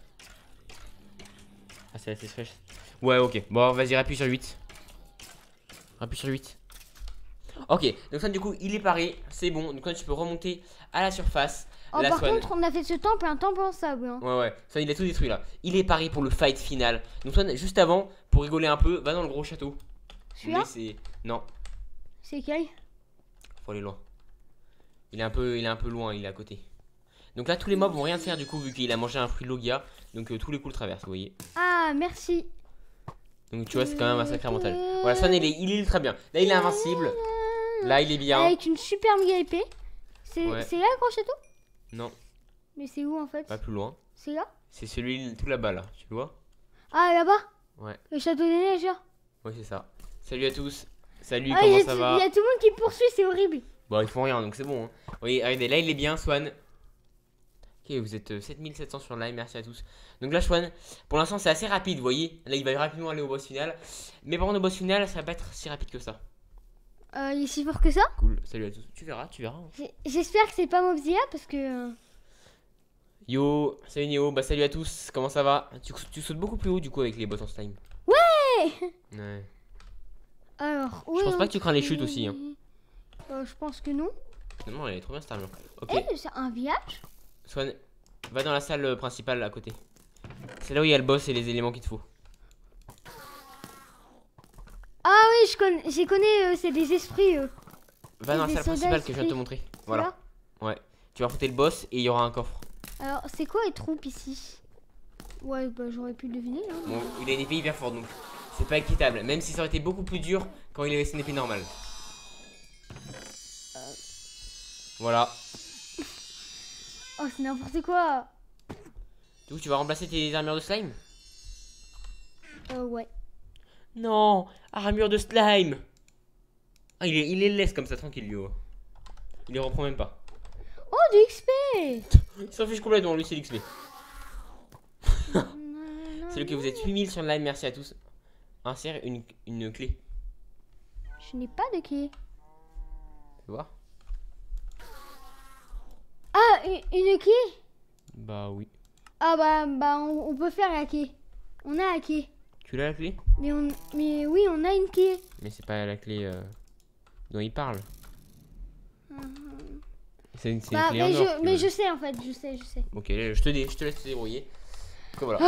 Ah, c'est assez fraîche. Ouais, ok. Bon, vas-y, appuie sur 8. Appuie sur 8. Ok, donc ça, du coup, il est paré. C'est bon. Donc là, tu peux remonter à la surface. Oh, La par Swan. contre, on a fait ce temple, un temple en sable. Hein. Ouais, Swan, il a tout détruit là. Il est paré pour le fight final. Donc, Swan, juste avant, pour rigoler un peu, va dans le gros château. Celui-là? Mais c'est. Non, C'est quel? faut aller loin. Il est un peu loin, il est à côté. Donc là, tous les mobs vont rien faire du coup, vu qu'il a mangé un fruit de Logia. Donc tous les coups le traversent, vous voyez. Ah, merci. Donc tu vois, c'est quand même un sacré mental. Voilà, Swan, il est ultra bien. Là, il est invincible. Là, il est bien. Avec une super méga épée. C'est Ouais. là le gros château? Non, Mais c'est où en fait? pas plus loin. C'est là? C'est celui tout là-bas, là. Tu le vois? Ah, là-bas? Ouais. Le château des neiges là? Ouais, c'est ça. Salut à tous. Salut, Ah, il comment y a ça tout va? le monde qui me poursuit, c'est horrible. Bon, ils font rien, donc c'est bon. Hein. Oui, regardez, là, il est bien, Swan. Ok, vous êtes 7700 sur live, merci à tous. Donc là, Swan, pour l'instant, c'est assez rapide, vous voyez. Là, il va rapidement aller au boss final. Mais par contre, au boss final, ça va pas être si rapide que ça. Il est si fort que ça? Cool, salut à tous. Tu verras, tu verras. Hein. J'espère que c'est pas Mobzilla parce que. Yo, salut Néo, bah salut à tous, comment ça va? Tu sautes beaucoup plus haut du coup avec les boss en slime. Ouais. Alors, Je pense pas que tu crains les chutes aussi. Hein. Je pense que non. Finalement, elle est trop bien cette armure. Ok, C'est un village? Swan, va dans la salle principale à côté. C'est là où il y a le boss et les éléments qu'il te faut. Ah oui, je connais, c'est des esprits. Va dans la des salle soldats principale que je viens de te esprits. montrer. Voilà. Voilà. Ouais. Tu vas affronter le boss et il y aura un coffre. Alors, c'est quoi les troupes ici? Ouais, bah j'aurais pu le deviner. Hein. Bon, il a une épée hyper forte donc c'est pas équitable. Même si ça aurait été beaucoup plus dur quand il avait son épée normale. Voilà. Oh, c'est n'importe quoi. Du coup, tu vas remplacer tes armures de slime? Ouais. Non, armure de slime. Ah, il les laisse comme ça, tranquille, Yo. Il les reprend même pas. Oh, du XP. Il s'en fiche complètement, lui, c'est l'XP. C'est le que vous êtes 8000 sur le live, merci à tous. Insère une clé. Je n'ai pas de clé. Tu vois? Ah, une clé? Bah oui. Ah bah on peut faire la clé. On a la clé. Tu l'as la clé? Mais oui, on a une clé. Mais c'est pas la clé dont il parle. C'est une Bah, clé en or. mais je sais en fait, je sais. Ok, je te laisse te débrouiller. Donc voilà.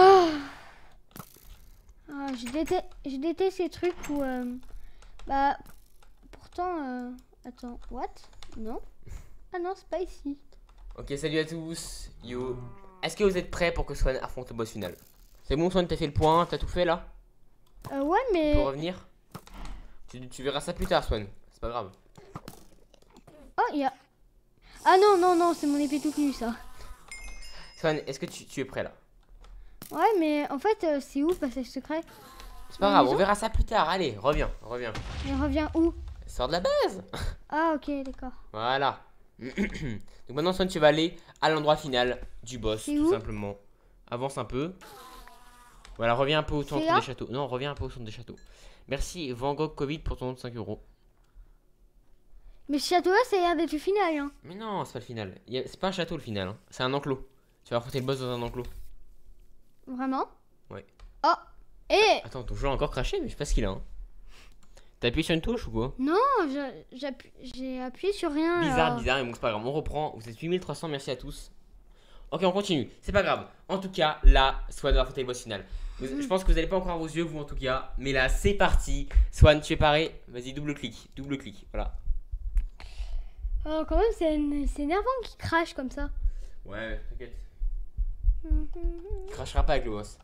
Ah, je déteste ces trucs où bah pourtant attends, what? Non. Ah non, c'est pas ici. Ok, salut à tous. Yo. Est-ce que vous êtes prêts pour que Swan affronte le boss final? C'est bon, Swan, t'as fait le point, t'as tout fait là? Ouais, mais Pour revenir? Tu verras ça plus tard, Swan. C'est pas grave. oh, il y a ah non, c'est mon épée toute nue ça. Swan, est-ce que tu es prêt là? Ouais, mais en fait, c'est où le passage secret? C'est pas grave, on verra ça plus tard. Allez, reviens. Il revient où? Sors de la base. Ah, ok, d'accord. Voilà. Donc maintenant, Swan, tu vas aller à l'endroit final du boss, C'est tout où? simplement. Avance un peu. Voilà, reviens un peu au centre là? des châteaux. Non, reviens un peu au centre des châteaux. Merci Van Gogh Covid pour ton don de 5 €. Mais ce château-là, ça a l'air d'être le final, hein. Mais non, c'est pas le final. C'est pas un château le final. Hein. C'est un enclos. Tu vas affronter le boss dans un enclos. Vraiment? Ouais. Oh! Et Attends, ton jeu a encore craché, mais je sais pas ce qu'il a. Hein. T'as appuyé sur une touche ou quoi? non, j'ai appuyé sur rien. alors. Bizarre, mais bon, c'est pas grave. On reprend. Vous êtes 8300, merci à tous. Ok, on continue. C'est pas grave. En tout cas, là, Swan va affronter le boss final. Je pense que vous n'allez pas en croire vos yeux, vous en tout cas. Mais là, c'est parti. Swan, tu es paré? Vas-y, double-clic. Voilà. Oh, quand même, c'est énervant qu'il crache comme ça. Ouais, t'inquiète. Il crachera pas avec le boss.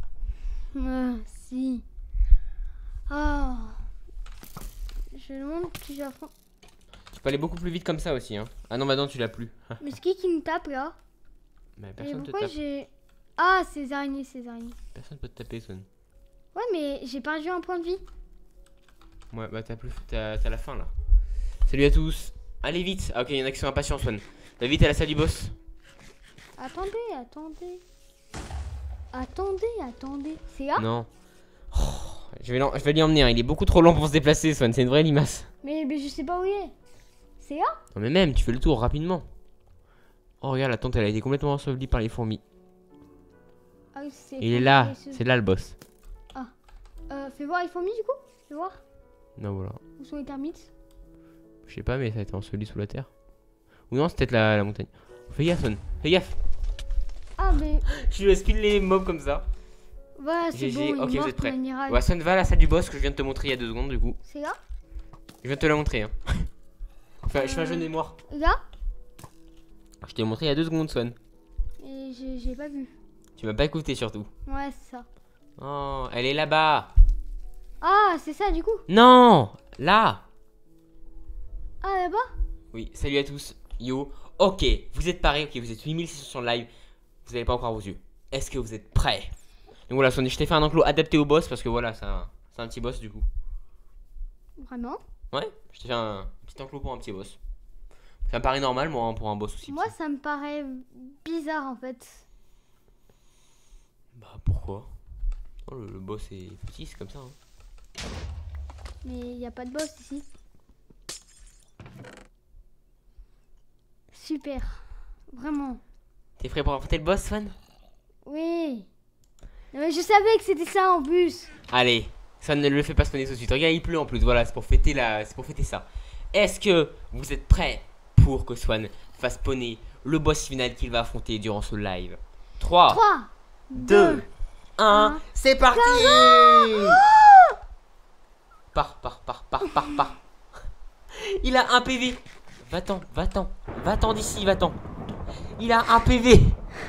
Si. Oh. Je me demande si j'apprends. Tu peux aller beaucoup plus vite comme ça aussi. Hein. Ah non, maintenant tu l'as plus. Mais c'est qui me tape là? Mais Et personne te pourquoi tape. j'ai. Ah, ces araignées. Personne peut te taper, Swan. Ouais, mais j'ai perdu un point de vie. Ouais, bah t'as la fin là. Salut à tous. Allez vite. Ah, ok, il y en a qui sont impatients, Swan. Va vite à la salle du boss. Attendez. C'est là? Non. Oh, je vais l'y emmener. Hein. Il est beaucoup trop lent pour se déplacer, Swan. C'est une vraie limace. Mais je sais pas où il est. C'est là? Non, mais même, tu fais le tour rapidement. Oh, regarde, la tente, elle a été complètement ensevelie par les fourmis. Ah oui, c'est. Il est là. C'est là le boss. Fais voir les fourmis du coup? Fais voir. Non, voilà. Où sont les termites? Je sais pas, mais ça a été enseveli sous la terre. Ou non, c'est peut-être la montagne. Fais gaffe, Swan. Fais gaffe. Ah, mais. Je lui speed les mobs comme ça. Voilà, c'est GG. bon. Ok, il est vous mort, êtes prêts. mon amiral. Ouais, Swan, va à la salle du boss que je viens de te montrer il y a 2 secondes du coup. C'est là? Je viens de te la montrer. Hein. Enfin, je fais un jeu de mémoire. Là? Je t'ai montré il y a 2 secondes, Swan. Et j'ai pas vu. Tu m'as pas écouté surtout. Ouais, c'est ça. Oh, elle est là-bas. Ah, c'est ça du coup? Non, là. Ah, là-bas? Oui, salut à tous. Yo. Ok, vous êtes parés. Ok, vous êtes 8600 sur le live. Vous n'allez pas encore vos yeux. Est-ce que vous êtes prêts? Donc voilà, Swan, je t'ai fait un enclos adapté au boss parce que voilà, c'est un petit boss du coup. Vraiment? Ouais, je t'ai fait un petit enclos pour un petit boss. Ça me paraît normal, moi, hein, pour un boss aussi. Moi, petit. ça me paraît bizarre en fait. Bah pourquoi? Oh, le boss est petit, c'est comme ça. Hein. Mais il n'y a pas de boss ici. Super. Vraiment. T'es prêt pour affronter le boss, Swan? Oui. Non, mais je savais que c'était ça en plus. Allez, Swan ne le fait pas spawner tout de suite. Regarde, il pleut en plus. Voilà, c'est pour fêter ça. Est-ce que vous êtes prêts pour que Swan fasse spawner le boss final qu'il va affronter durant ce live? 3, 3, 2, 1, un. c'est parti! Pars. Il a un PV. Va-t'en d'ici, va-t'en. Il a un PV.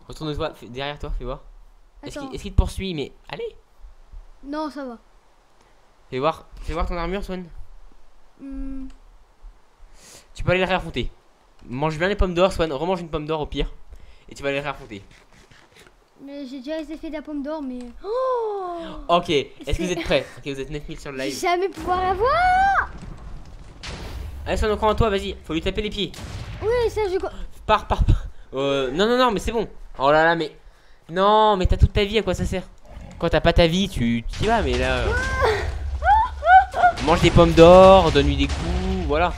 Retourne-toi, derrière toi, fais voir. Est-ce Attends. qu'il te poursuit? Mais allez, Non, ça va. fais voir ton armure, Swan. Hmm. Tu peux aller le réaffronter. Mange bien les pommes d'or, Swan. Remange une pomme d'or au pire. Et tu vas aller le réaffronter. Mais j'ai déjà les effets de la pomme d'or, mais. Oh, Ok, est-ce que vous êtes prêts? Ok, vous êtes 9000 sur le j'ai live. jamais pouvoir la voir. Allez, Swan, on croit en toi, vas-y. Faut lui taper les pieds. Oui, ça, je. Pars. Non, mais c'est bon. Oh là là, mais. Non, mais t'as toute ta vie, à quoi ça sert? Quand t'as pas ta vie, tu y vas, mais là. Mange des pommes d'or, donne-lui des coups, voilà.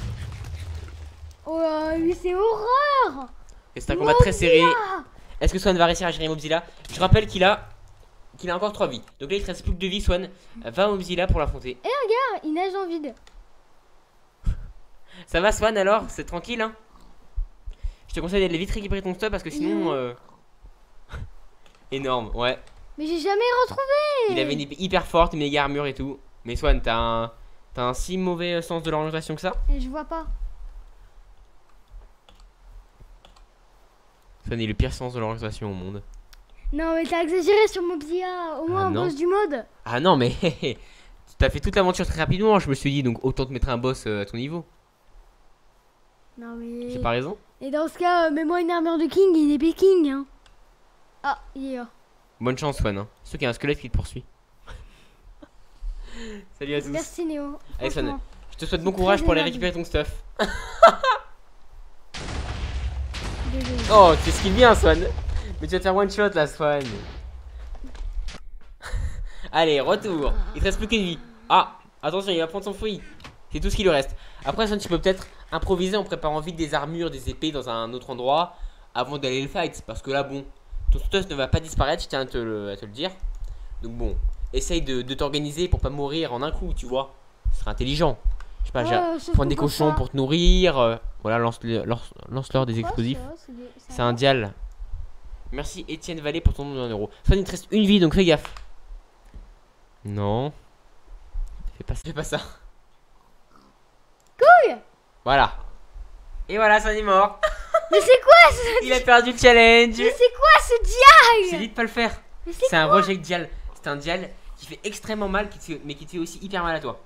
Oh là, mais c'est horreur. Et c'est un combat très serré. Mobzilla. Est-ce que Swan va réussir à gérer Mobzilla? Je rappelle qu'il a encore 3 vies. Donc là, il te reste plus que 2 vies, Swan. Va à Mobzilla pour l'affronter. Ah, il nage dans le vide. Ça va, Swan, alors? C'est tranquille, hein? Je te conseille d'aller vite récupérer ton stuff parce que sinon. Énorme, ouais. Mais j'ai jamais retrouvé. Il avait une épée hyper forte, une méga armure et tout. Mais Swan, t'as un si mauvais sens de l'orientation que ça? Et je vois pas. Swan est le pire sens de l'orientation au monde. Non, mais t'as exagéré sur Mobzilla. Au moins, un non. boss du mode. Ah non, mais t'as fait toute l'aventure très rapidement, je me suis dit, donc autant te mettre un boss à ton niveau. Non, mais. J'ai pas raison? Et dans ce cas, mets-moi une armure de King, il est King, hein. Ah, il est là. Bonne chance, Swan. Hein. Surtout qu'il y a un squelette qui te poursuit. Salut à tous. Merci, Néo. Allez, Swan, Franchement. je te souhaite bon courage pour aller récupérer ton stuff. Désolé. Oh, tu esquives bien, Swan. Mais tu vas te faire one shot là, Swan. Allez, retour. Il te reste plus qu'une vie. Ah, attention, il va prendre son fruit. C'est tout ce qui lui reste. Après, Swan, tu peux peut-être improviser en préparant vite des armures, des épées dans un autre endroit avant d'aller le fight. Parce que là, bon, ton stuff ne va pas disparaître, je tiens à te le dire. Donc, bon, essaye de t'organiser pour pas mourir en un coup, tu vois. Ce serait intelligent. Je sais pas, prendre des cochons pour te nourrir. Voilà, lance-leur des explosifs. C'est un dial. Merci Étienne Vallée pour ton nom de 1 euro. Swan, il te reste une vie, donc fais gaffe. Non. Fais pas ça. Couille. Voilà. Et voilà, Swan est mort. Mais c'est quoi ce... Il a perdu le challenge. Mais c'est quoi ce dial? C'est dit de pas le faire. Mais C'est un rejet dial. C'est un dial qui fait extrêmement mal, mais qui te fait aussi hyper mal à toi.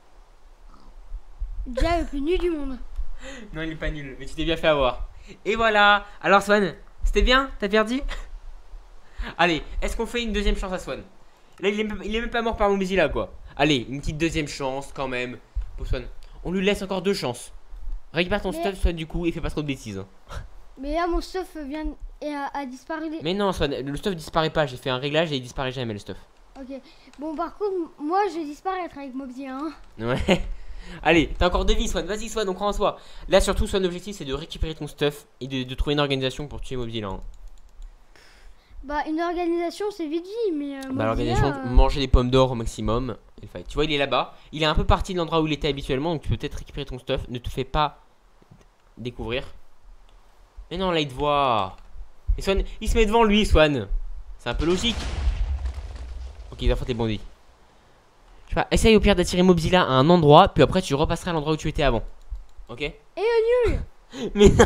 Dial le plus nul du monde. Non, il est pas nul, mais tu t'es bien fait avoir. Et voilà. Alors Swan, c'était bien? T'as perdu? Allez, est-ce qu'on fait une deuxième chance à Swan? Là, il est même pas mort par Mobzilla, quoi. Allez, une petite deuxième chance quand même pour Swan. On lui laisse encore 2 chances. Récupère ton stuff, Swan, du coup, et fais pas trop de bêtises. Hein. Mais là, mon stuff vient et a disparu. Mais non, Swan, le stuff disparaît pas. J'ai fait un réglage et il disparaît jamais, le stuff. Ok. Bon, par contre, moi, je vais disparaître avec Mobzilla. Hein. Ouais. Allez, t'as encore 2 vies, Swan. Vas-y, Swan, on croit en soi. Là, surtout, Swan, l'objectif, c'est de récupérer ton stuff et de trouver une organisation pour tuer Mobzilla. Hein. Bah, une organisation, c'est vite dit, mais. Bah, l'organisation, manger des pommes d'or au maximum. Et le fight. Tu vois, il est là-bas. Il est un peu parti de l'endroit où il était habituellement, donc tu peux peut-être récupérer ton stuff. Ne te fais pas découvrir. Mais non, là, il te voit. Et Swan, il se met devant lui, Swan. C'est un peu logique. Ok, il va faire tes bandits. Je sais pas, essaye au pire d'attirer Mobzilla à un endroit, puis après tu repasseras à l'endroit où tu étais avant. Ok? Et le nul. Mais non!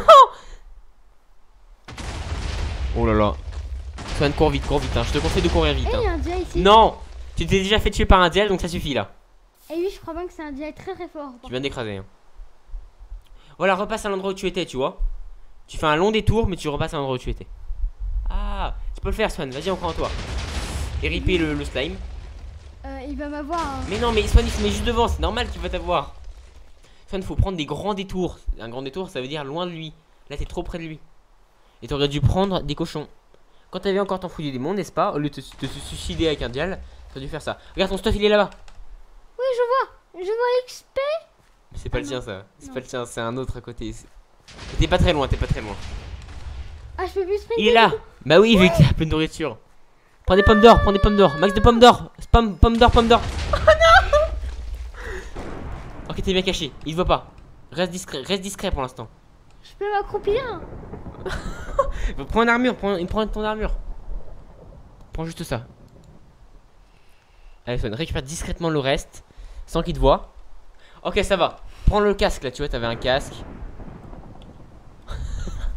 Oh là là. Swan, cours vite, hein. Je te conseille de courir vite. Et il y Hein. a un dial ici. Non! Tu t'es déjà fait tuer par un dial, donc ça suffit là. Et oui, je crois bien que c'est un dial très très fort. Tu viens d'écraser. Hein. Voilà, repasse à l'endroit où tu étais, tu vois. Tu fais un long détour, mais tu repasses à l'endroit où tu étais. Ah, tu peux le faire, Swan. Vas-y, on croit en toi. Et ripper le slime. Il va m'avoir. Hein. Mais non, mais Swan, il se met juste devant. C'est normal qu'il va t'avoir. Swan, faut prendre des grands détours. Un grand détour, ça veut dire loin de lui. Là, t'es trop près de lui. Et t'aurais dû prendre des cochons. Quand t'avais encore ton fou du démon, n'est-ce pas? Au lieu de te suicider avec un dial, t'aurais dû faire ça. Regarde, ton stuff, il est là-bas. Oui, je vois XP. Mais c'est pas Ah le non. tien, ça. C'est Non. pas le tien, c'est un autre à côté. T'es pas très loin, t'es pas très loin. Ah, je peux plus sprinter. Il est là. Bah oui, vu que t'as un peu de nourriture. Prends des pommes d'or, prends des pommes d'or. Max de pommes d'or. Pommes d'or, pommes d'or. Oh non. Ok, t'es bien caché. Il te voit pas. Reste discret pour l'instant. Je peux m'accroupir. Prends une armure, prends ton armure. Prends juste ça. Allez, Swan, récupère discrètement le reste sans qu'il te voie. Ok, ça va. Prends le casque là, tu vois, t'avais un casque.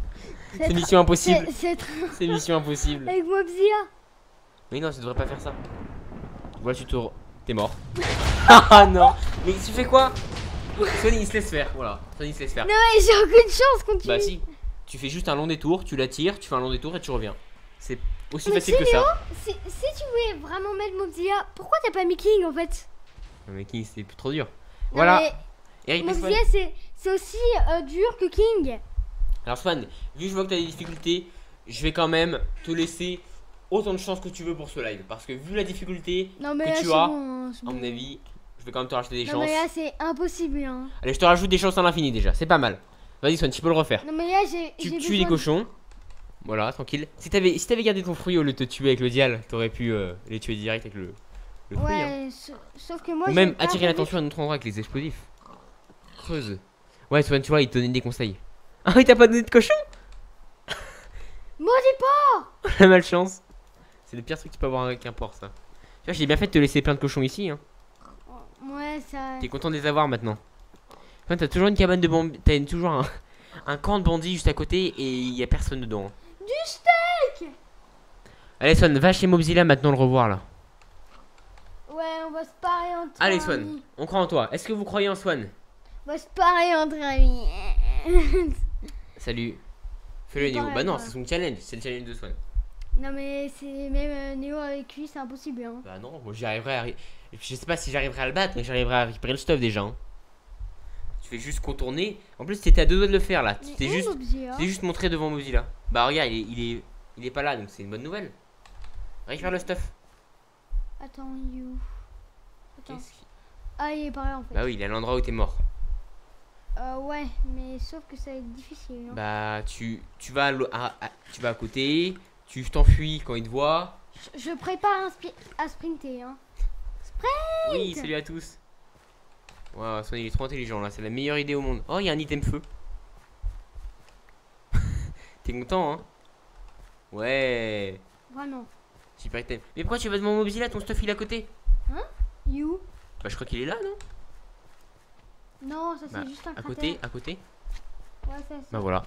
C'est mission impossible. C'est C'est mission impossible. avec Mobzilla. Mais non, tu devrais pas faire ça. Voilà, t'es mort. Ah non. Mais tu fais quoi? Sony il se laisse faire, voilà. Sony il se laisse faire. Non mais j'ai aucune chance quand tu... Bah si. Tu fais juste un long détour, tu la tires, tu fais un long détour et tu reviens. C'est aussi Mais facile que Léo, ça. si tu voulais vraiment mettre Mobzilla, pourquoi t'as pas mis King en fait? Non mais King c'est plus trop dur. Non, Voilà. mais Eric, Mobzilla c'est aussi dur que King. Alors Swan, vu que je vois que tu as des difficultés, je vais quand même te laisser autant de chance que tu veux pour ce live. Parce que vu la difficulté Non mais que là, tu c'est as, bon, hein, c'est à bon. mon avis, je vais quand même te rajouter des Non chances. mais là c'est impossible hein. Allez, je te rajoute des chances à l'infini déjà, c'est pas mal. Vas-y Swan, tu peux le refaire. Non mais là j'ai Tu j'ai tues les besoin cochons. Voilà, tranquille. Si t'avais gardé ton fruit au lieu de te tuer avec le dial, t'aurais pu les tuer direct avec le fruit. Hein. Ouais, sauf que moi Ou j'ai même pas attirer prévu. l'attention à un autre endroit avec les explosifs. Creuse. Ouais, Swan, tu vois, il te donnait des conseils. Ah oui, t'as pas donné de cochon? Maudit pas. La malchance. C'est le pire truc que tu peux avoir avec un porc, ça. Tu vois, j'ai bien fait de te laisser plein de cochons ici. Hein. Ouais ça... T'es content de les avoir maintenant. Enfin, t'as toujours une cabane de bandits. T'as toujours un camp de bandits juste à côté et il y a personne dedans. Hein. Du steak. Allez, Swan, va chez Mobzilla maintenant le revoir là. Ouais, on va se parer entre Allez, amis. Swan, on croit en toi. Est-ce que vous croyez en Swan? On va se parer entre amis. Salut. Fais-le, C'est Néo. pareil, Bah non, quoi. c'est son challenge. C'est le challenge de Swan. Non mais c'est même Néo avec lui c'est impossible hein. Bah non, moi j'y arriverai à. Je sais pas si j'arriverai à le battre, mais j'arriverai à récupérer le stuff déjà. Hein. Tu fais juste contourner. En plus, t'étais à deux doigts de le faire là. Mais T'es où juste. Mobzilla C'est juste montré devant Mozilla. Bah regarde, il est pas là, donc c'est une bonne nouvelle. Récupère le stuff. Attends, you. Attends. Qu'est-ce qui- Ah il est par là en fait. Bah oui, il est à l'endroit où t'es mort. Ouais, mais sauf que ça va être difficile. Hein. Bah tu vas tu vas à côté, tu t'enfuis quand il te voit. Je prépare à sprinter hein. Oui, salut à tous. Waouh, Swan il est trop intelligent là, c'est la meilleure idée au monde. Oh, il y a un item feu. T'es content hein? Ouais, Vraiment. super item. Mais pourquoi tu vas devant Mozilla, ton stuff il est à côté? You. Bah je crois qu'il est là, non? Non, ça c'est Bah, juste un à cratère. côté, à côté. Ouais, ça c'est... Bah voilà.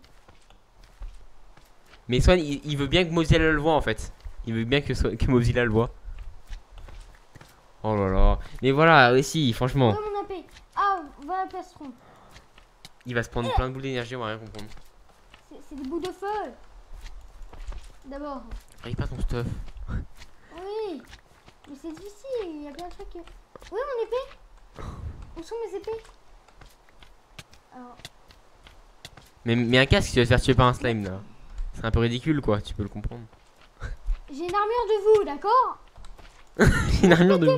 Mais Swan, il veut bien que Mozilla le voit en fait. Il veut bien que Mozilla le voit. Oh là là. Mais voilà, aussi, franchement. Ouais, mon AP. Ah, voilà le plastron. Il va se prendre plein de boules d'énergie, on va rien comprendre. C'est des bouts de feu. D'abord. Récupère ton stuff. Oui. Mais c'est difficile, il y a plein de trucs. Oui, mon épée. Où sont mes épées? Alors, Mais un casque, tu vas te faire tuer par un slime là. C'est un peu ridicule quoi, tu peux le comprendre. j'ai une armure de vous, d'accord? Une armure de.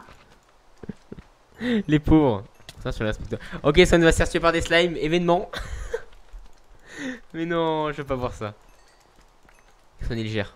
Les pauvres. Ça, je respecte. Ok, ça va se faire tuer par des slimes. Événement. Mais non, je veux pas voir ça. Swan est légère.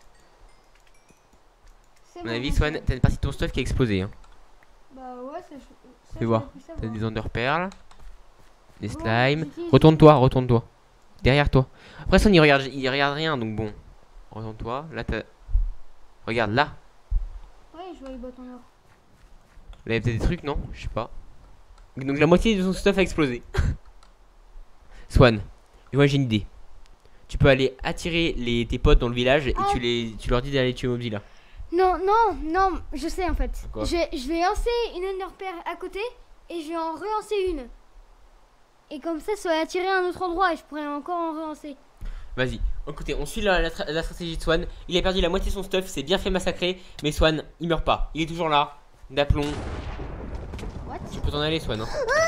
C'est À mon bon, avis, bon, Swan, bon. t'as une partie de ton stuff qui a explosé. Hein. Bah ouais, ça Fais voir. j'aurais pu T'as savoir. des underperles. Des Bon, slimes. c'est qui, Retourne-toi, retourne-toi. Derrière toi. Après, Swan, il regarde rien, donc bon. Retourne-toi. Là, t'as. Regarde là. Ouais, je vois les bottes en or. Là, il y a peut-être des trucs, non? Je sais pas. Donc, la moitié de son stuff a explosé. Swan, moi j'ai une idée. Tu peux aller attirer tes potes dans le village et Ah. tu leur dis d'aller tuer Mobzilla. Non, non, non, je sais en fait. Quoi? Je vais lancer une underpair à côté et je vais en relancer une. Et comme ça va attirer à un autre endroit et je pourrais encore en relancer. Vas-y, écoutez, on suit la stratégie de Swan. Il a perdu la moitié de son stuff, il s'est bien fait massacrer. Mais Swan, il meurt pas. Il est toujours là, d'aplomb. What? Tu peux t'en aller, Swan. Hein.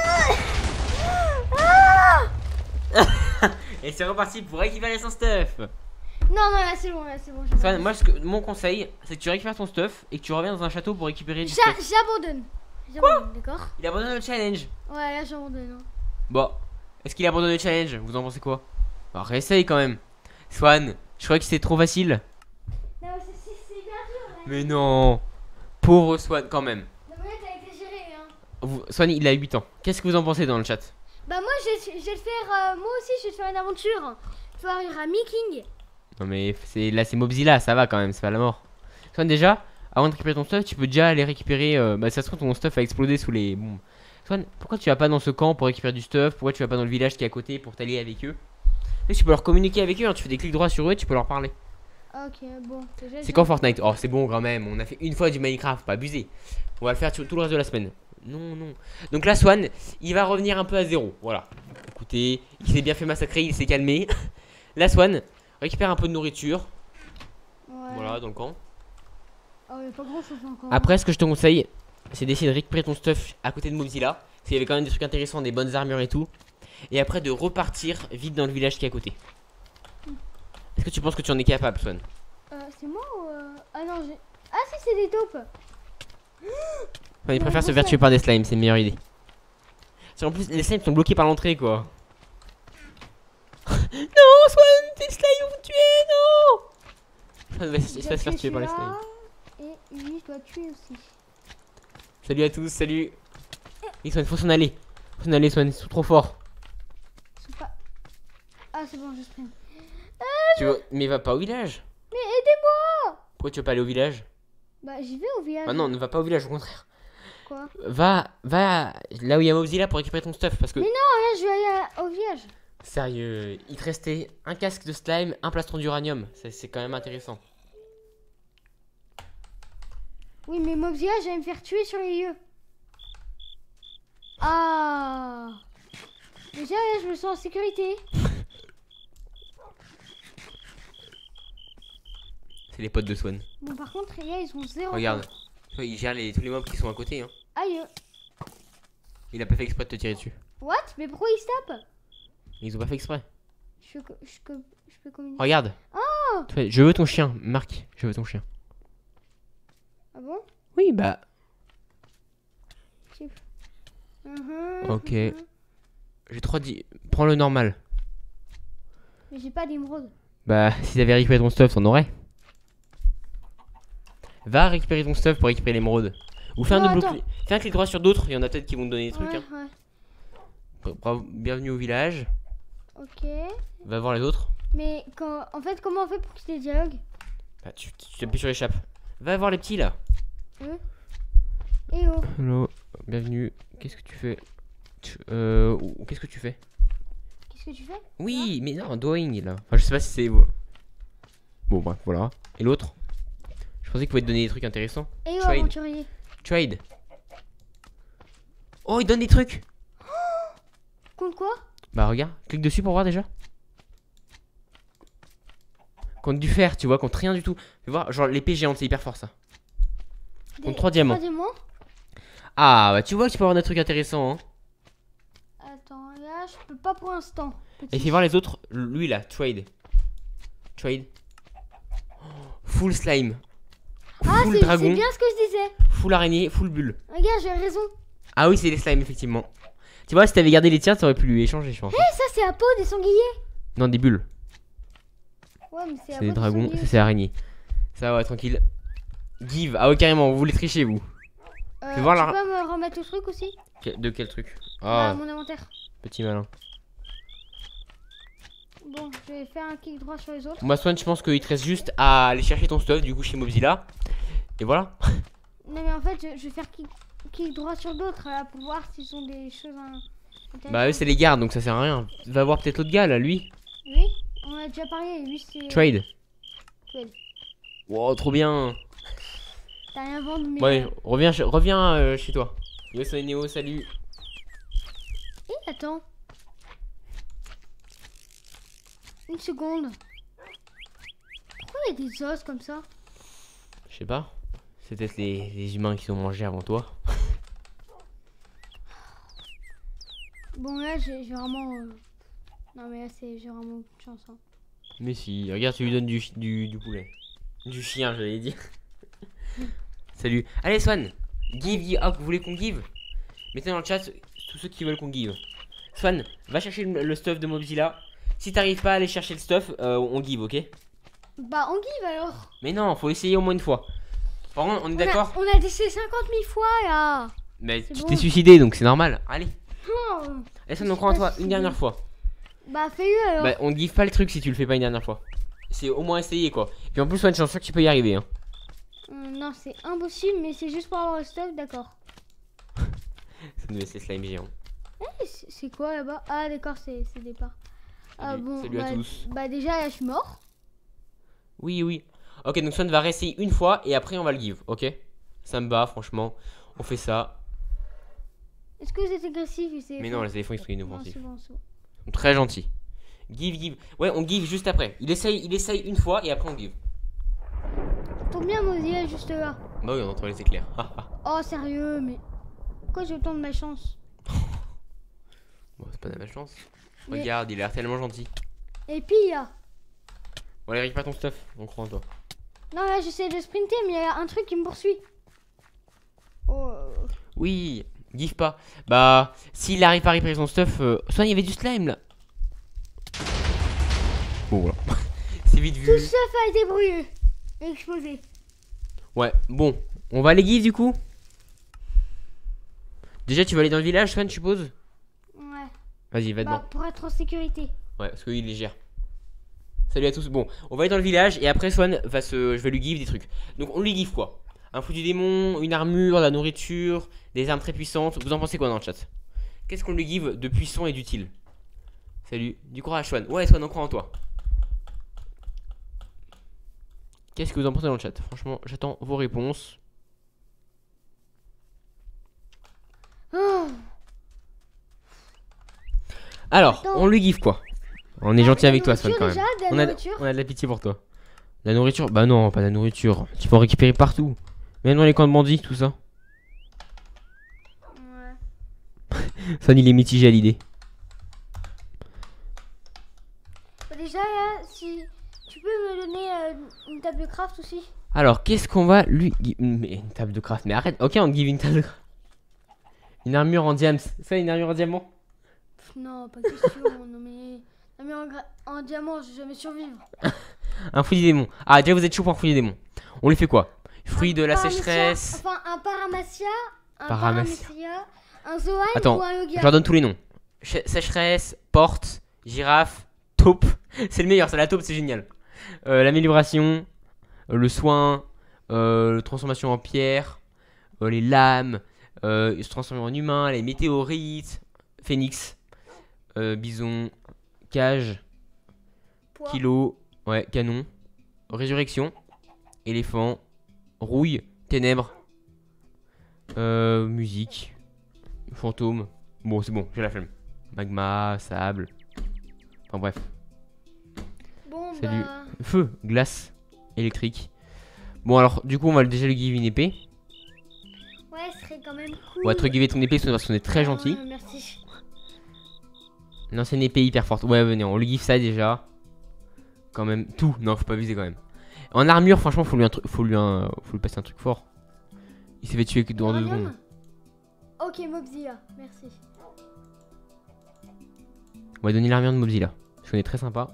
Et c'est reparti pour récupérer son stuff. Non, non, là c'est bon, je Swan, moi, mon conseil, c'est que tu récupères ton stuff et que tu reviens dans un château pour récupérer du stuff. J'abandonne. J'abandonne, d'accord? Il abandonne le challenge. Ouais, là j'abandonne. Hein. Bon, est-ce qu'il abandonne le challenge? Vous en pensez quoi? Alors, réessaye quand même. Swan, je crois que c'est trop facile. Non, c'est bien dur. Là. Mais non. Pauvre Swan, quand même. Non, mais là t'as exagéré. Hein. Swan, il a 8 ans. Qu'est-ce que vous en pensez dans le chat? Bah, moi je vais te faire. Moi aussi, je vais te faire une aventure. Tu vas arriver à King. Non mais là c'est Mobzilla, ça va quand même, c'est pas la mort. Swan, déjà, avant de récupérer ton stuff, tu peux déjà aller récupérer. Bah ça se trouve ton stuff a explosé sous les bombes. Swan, pourquoi tu vas pas dans ce camp pour récupérer du stuff? Pourquoi tu vas pas dans le village qui est à côté pour t'allier avec eux? Et tu peux leur communiquer avec eux, hein. Tu fais des clics droits sur eux, tu peux leur parler. Ok, bon. déjà, C'est j'ai- quand Fortnite? Oh, c'est bon quand même. On a fait une fois du Minecraft, pas abusé. On va le faire tout le reste de la semaine. Non, non. Donc là, Swan, il va revenir un peu à zéro. Voilà. Écoutez, il s'est bien fait massacrer, il s'est calmé. Là, Swan, récupère un peu de nourriture. Ouais. Voilà, dans le camp. Oh, il y a pas grand chose encore. Après, ce que je te conseille, c'est d'essayer de récupérer ton stuff à côté de Mobzilla. Parce qu'il y avait quand même des trucs intéressants, des bonnes armures et tout. Et après, de repartir vite dans le village qui est à côté. Est-ce que tu penses que tu en es capable, Swan? C'est moi ou. Ah non, j'ai. Ah si, c'est des taupes. Enfin, il préfère se faire tuer par des slimes, c'est une meilleure idée. Parce qu'en plus, les slimes sont bloqués par l'entrée, quoi. Non, Swan, tes slimes vont te tuer, non! Swan va se faire tuer par les slimes. Et lui, je dois tuer aussi. Salut à tous, salut. Et Swan, faut s'en aller. Faut s'en aller, Swan, ils sont trop forts. C'est pas. Ah, c'est bon, je sprint. Tu veux... Mais va pas au village. Mais aidez-moi! Pourquoi tu veux pas aller au village? Bah, j'y vais au village. Bah non, ne va pas au village, au contraire. Quoi? Va là où il y a Mobzilla pour récupérer ton stuff. Parce que. Mais non, là, je vais aller au village. Sérieux, il te restait un casque de slime, un plastron d'uranium. C'est quand même intéressant. Oui, mais Mobzilla, j'allais me faire tuer sur les lieux. Ah! Déjà, là, je me sens en sécurité. C'est les potes de Swan. Bon, par contre, là, ils sont zéro. Regarde. Tu vois, il gère tous les mobs qui sont à côté. Hein. Aïe. Il a pas fait exprès de te tirer dessus. What? Mais pourquoi ils se tapent? Ils ont pas fait exprès. Je peux communiquer. Regarde. Oh! Tu vois, je veux ton chien, Marc. Je veux ton chien. Ah bon? Oui, bah. Ok. Mhm. J'ai trop dit. Prends le normal. Mais j'ai pas d'émeraude. Bah, si t'avais récupéré ton stuff, t'en aurais. Va récupérer ton stuff pour récupérer l'émeraude. Ou fais un Non, double attends. clic. Fais un clic droit sur d'autres. Il y en a peut-être qui vont te donner des trucs. Ouais, Hein. ouais. Bravo, bienvenue au village. Ok. Va voir les autres. Mais en fait, comment on fait pour quitter le dialogue? Bah, tu t'appuies sur l'échappe. Va voir les petits là. Eh oh. Hello, bienvenue. Qu'est-ce que tu fais? Qu'est-ce que tu fais? Qu'est-ce que tu fais? Oui, mais non, doing là. Enfin, je sais pas si c'est. Bon, bref, voilà. Et l'autre? Je pensais qu'il pouvait te donner des trucs intéressants. Eh oh, Trade. aventurier. Trade. Oh, il donne des trucs. Compte quoi? Bah, regarde, clique dessus pour voir déjà. Compte du fer, tu vois, compte rien du tout. Fais voir, genre l'épée géante, c'est hyper fort ça. Compte 3 diamants. 3 diamants? Ah, bah, tu vois que tu peux avoir des trucs intéressants, hein. Attends, là, je peux pas pour l'instant. Et fais voir les autres. Lui là, trade. Trade. Oh, full slime. Ah, Full c'est dragon. bien ce que je disais. Full araignée, full bulle. Regarde, j'ai raison. Ah oui, c'est les slimes, effectivement. Tu vois, si t'avais gardé les tiens, t'aurais pu lui échanger, je pense. Ça, c'est la peau des sangliers. Non, des bulles. Ouais, mais c'est la C'est peau des des dragons, sangliers. ça c'est araignée. Ça va, tranquille. Give. Ah ouais, carrément, vous voulez tricher, vous. Fais voir tu la- peux me remettre le truc aussi? De quel truc? Bah, Ah, mon inventaire. petit malin. Bon, je vais faire un clic droit sur les autres. Moi, Swan, je pense qu'il te reste juste à aller chercher ton stuff, du coup, chez Mobzilla. Et voilà. Non, mais en fait, je vais faire clic droit sur d'autres là, pour voir s'ils ont des choses intéressantes. Bah, eux, c'est les gardes, donc ça sert à rien. Va voir peut-être l'autre gars, là, lui. Oui, on a déjà parlé. Lui, c'est. Trade. Trade. Wow, trop bien. T'as rien vendu, mais. Ouais, reviens chez toi. Yo, c'est Néo, salut. Eh, attends. Une seconde. Pourquoi il y a des os comme ça? Je sais pas. C'est peut-être les humains qui sont mangés avant toi. Bon, là, j'ai vraiment. Non, mais là, j'ai vraiment de chance. Hein. Mais si, regarde, tu lui donnes du poulet. Du chien, j'allais dire. Salut. Allez, Swan. Give. Ah, vous voulez qu'on give? Mettez dans le chat tous ceux qui veulent qu'on give. Swan, va chercher le stuff de Mobzilla. Si t'arrives pas à aller chercher le stuff, on give, ok? Bah, on give alors. Mais non, faut essayer au moins une fois. Par contre, on est d'accord? On a essayé 50 000 fois là. Mais C'est tu bon. t'es suicidé, donc c'est normal. Allez. Oh. Laisse-moi on croit en pas toi une suicidé. dernière fois. Bah, fais-le alors. Bah, on give pas le truc si tu le fais pas une dernière fois. C'est au moins essayer, quoi. Puis en plus, Swan, je suis sûr que tu peux y arriver, hein. Non, c'est impossible, mais c'est juste pour avoir le stuff, d'accord. Ça devait être slime géant. C'est quoi là-bas? Ah, d'accord, c'est départ. Ah bon, Salut à tous. bah déjà, je suis mort. Oui, oui. Ok, donc Swan va réessayer une fois et après on va le give, ok? Ça me bat, franchement. On fait ça. Est-ce que vous êtes agressif? Mais non, les éléphants ils sont Non, inoffensifs. c'est bon, c'est bon. Ils sont très gentils. Give, give. Ouais, on give juste après. Il essaye une fois et après on give. Tombe bien, Mozilla est juste là. Bah oui, on entend les éclairs. Oh, sérieux, mais pourquoi j'ai autant de malchance? Bon, c'est pas de la malchance. Mais- Regarde, il a l'air tellement gentil. Et puis, il y a... Bon, allez, récupère pas ton stuff, on croit en toi. Non, là, j'essaie de sprinter, mais il y a un truc qui me poursuit. Oh, Oui, give pas. Bah, s'il arrive pas à récupérer son stuff, soit il y avait du slime là. Bon, voilà. C'est vite vu. tout ça a été brûlé. Et explosé. Ouais, bon, on va aller give du coup. Déjà, tu vas aller dans le village, Swan, je suppose. Ouais. Vas-y, va dedans. Bah, pour être en sécurité. Ouais, parce qu'il les gère. Salut à tous. Bon, on va aller dans le village et après Swan va je vais lui give des trucs. Donc on lui give quoi? Un fou du démon, une armure, de la nourriture, des armes très puissantes. Vous en pensez quoi dans le chat? Qu'est-ce qu'on lui give de puissant et d'utile? Salut. Du courage Swan. Ouais Swan, on croit en toi. Qu'est-ce que vous en pensez dans le chat? Franchement, j'attends vos réponses. Oh. Alors, Attends. on lui give quoi? On est gentil La avec toi Swan nourriture, quand même. déjà, de la nourriture. On a de la pitié pour toi. La nourriture? Bah non, pas de la nourriture. Tu peux en récupérer partout. Même dans les camps de bandits, tout ça. Ouais. Swan il est mitigé à l'idée. Bah, déjà, là, si tu peux me donner une table de craft aussi. Alors, qu'est-ce qu'on va lui... Mais une table de craft, mais arrête. Ok, on te give une table de craft. Une armure en diams. Ça, une armure en diamant? Non, pas question. Non, mais en diamant, je vais jamais survivre. Un fruit des démons. Ah, déjà, vous êtes chaud pour un fruit des démons. On lui fait quoi? Fruit Un de la paramecia, sécheresse. Enfin, un paramacia, un Paramecia. paramecia, un zoan Attends, ou un je yoga. leur donne tous les noms. Sécheresse, porte, girafe, taupe. C'est le meilleur, ça, la taupe, c'est génial. L'amélioration, le soin, la transformation en pierre, les lames, se transformer en humain, les météorites, phénix, bison, cage, Poids. kilo, ouais, canon, résurrection, éléphant, rouille, ténèbres, musique, fantôme. Bon, c'est bon, j'ai la flemme. Magma, sable. Enfin bref. Bon, Salut. bah. Feu, glace, électrique. Bon, alors, du coup, on va déjà lui give une épée. Ouais, ce serait quand même cool. On va te giver ton épée parce qu'on est très gentil. Merci. Non, c'est une épée hyper forte. Ouais, venez, on lui give ça déjà. Quand même, tout. Non, faut pas abuser quand même. En armure, franchement, faut lui passer un truc fort. Il s'est fait tuer que dans 2 Uranium. secondes. Ok, Mobzilla, merci. On va donner l'armure de Mobzilla. Parce qu'on est très sympa.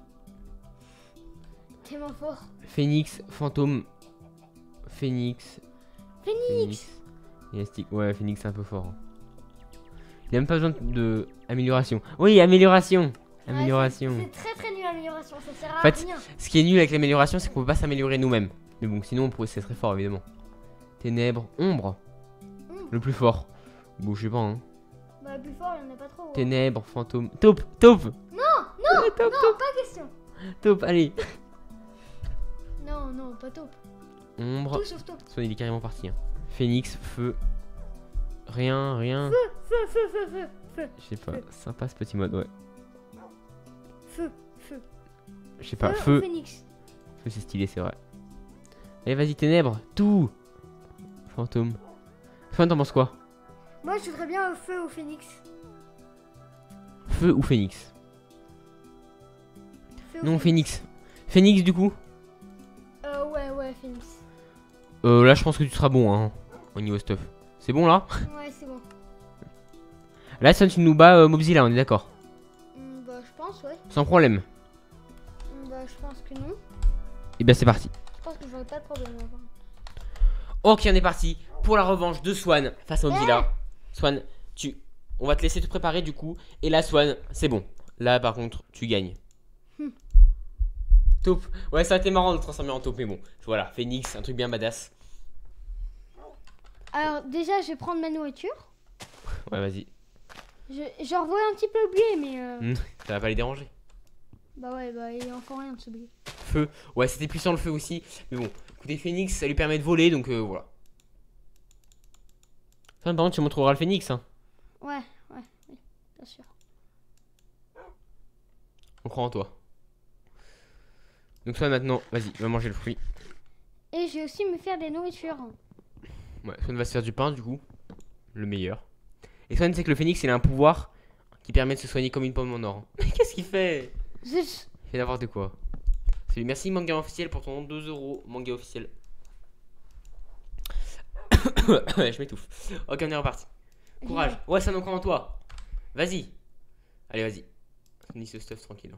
Tellement fort. Phoenix, fantôme. Phoenix. Phoenix. Élastique. Ouais, Phoenix, c'est un peu fort. Hein. Il a même pas besoin de amélioration. Oui, amélioration. Ouais, Amélioration. c'est très très nul l'amélioration, ça sert à En fait, rien. Ce qui est nul avec l'amélioration, c'est qu'on peut pas s'améliorer nous-mêmes. Mais bon, sinon, on pourrait, c'est très fort, évidemment. Ténèbres, ombre. Le plus fort. Bon, je sais pas, hein. Bah, plus fort, il y en a pas trop. Ténèbres, fantôme. Taupe, taupe. Non, taupe, non, pas question. taupe, allez. Non, non, pas taupe. Ombre. Tout sauf taupe. Soit il est carrément parti. Hein. Phoenix, feu. Rien, rien. Feu, feu, feu, feu, feu. Je sais pas, sympa ce petit mode, ouais. Feu, feu. Je sais pas, ou feu. Phoenix. Feu, c'est stylé, c'est vrai. Allez, vas-y, ténèbres, tout. Fantôme. Toi, t'en penses quoi? Moi, je voudrais bien feu ou Phoenix. Feu ou Phoenix? Feu ou Non, Phoenix. Phoenix, du coup? Ouais, Phoenix. Là, je pense que tu seras bon, hein, au niveau stuff. C'est bon, là? Ouais, c'est bon. Là, ça, tu nous bats Mobzilla, on est d'accord? Bah, je pense, ouais. Sans problème. Bah, je pense que non. Et bien, c'est parti. Je pense que j'aurais pas de problème avant. Ok, on est parti pour la revanche de Swan face à Mobzilla. Swan, on va te laisser te préparer du coup. Et là, Swan, c'est bon. Là, par contre, tu gagnes. Taupe. Ouais, ça a été marrant de te transformer en taupe, mais bon. Voilà, Phoenix, un truc bien badass. Alors, déjà, je vais prendre ma nourriture. Ouais, vas-y. Je revois un petit peu oublié, mais. Ça va pas les déranger. Bah ouais, bah il y a encore rien de ce bouclier. Feu. Ouais, c'était puissant le feu aussi. Mais bon, écoutez, Phoenix, ça lui permet de voler, donc voilà. Enfin, par contre, tu montreras le Phoenix. Hein. Ouais, oui, bien sûr. On croit en toi. Donc Swan maintenant, vas-y, va manger le fruit. Et je vais aussi me faire des nourritures. Ouais, Swan va se faire du pain du coup. Le meilleur. Et Swan sait que le Phoenix, il a un pouvoir qui permet de se soigner comme une pomme en or. Qu'est-ce qu'il fait? Zut. Il fait n'importe quoi. Salut, merci Manga officiel pour ton 2 €. Manga officiel. Ouais, je m'étouffe. Ok, on est reparti. Courage. Ouais, ça nous croit en toi. Vas-y. Allez, vas-y. Finis ce stuff tranquille.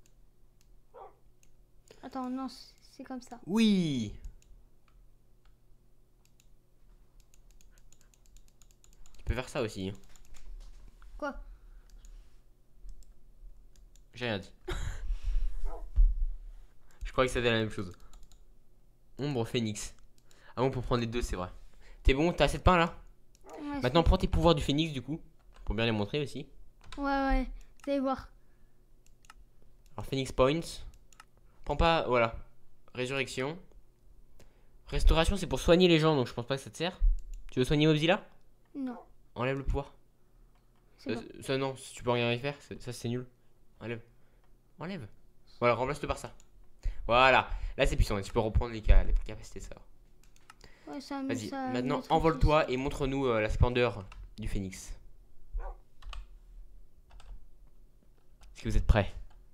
Attends, non, c'est comme ça. Oui. Tu peux faire ça aussi. Hein. Quoi? J'ai rien dit. Je croyais que c'était la même chose. Ombre Phoenix. Ah bon, pour prendre les deux, c'est vrai. T'es bon? T'as assez de pain là? Ouais, Maintenant, prends tes pouvoirs du Phoenix du coup. Pour bien les montrer aussi. ouais, vous allez voir. Alors, Phoenix Points. Prends pas. Voilà. Résurrection. Restauration, c'est pour soigner les gens, donc je pense pas que ça te sert. Tu veux soigner Mobzilla? Non, Enlève le pouvoir. c'est bon. Ça, non, tu peux rien y faire. Ça, c'est nul. Enlève. Enlève. Voilà, remplace-le par ça. Voilà. Là, c'est puissant. Tu peux reprendre les capacités de ça. Ouais, Vas-y, ça maintenant maîtrise. envole-toi et montre-nous la splendeur du Phoenix. Est-ce que vous êtes prêts?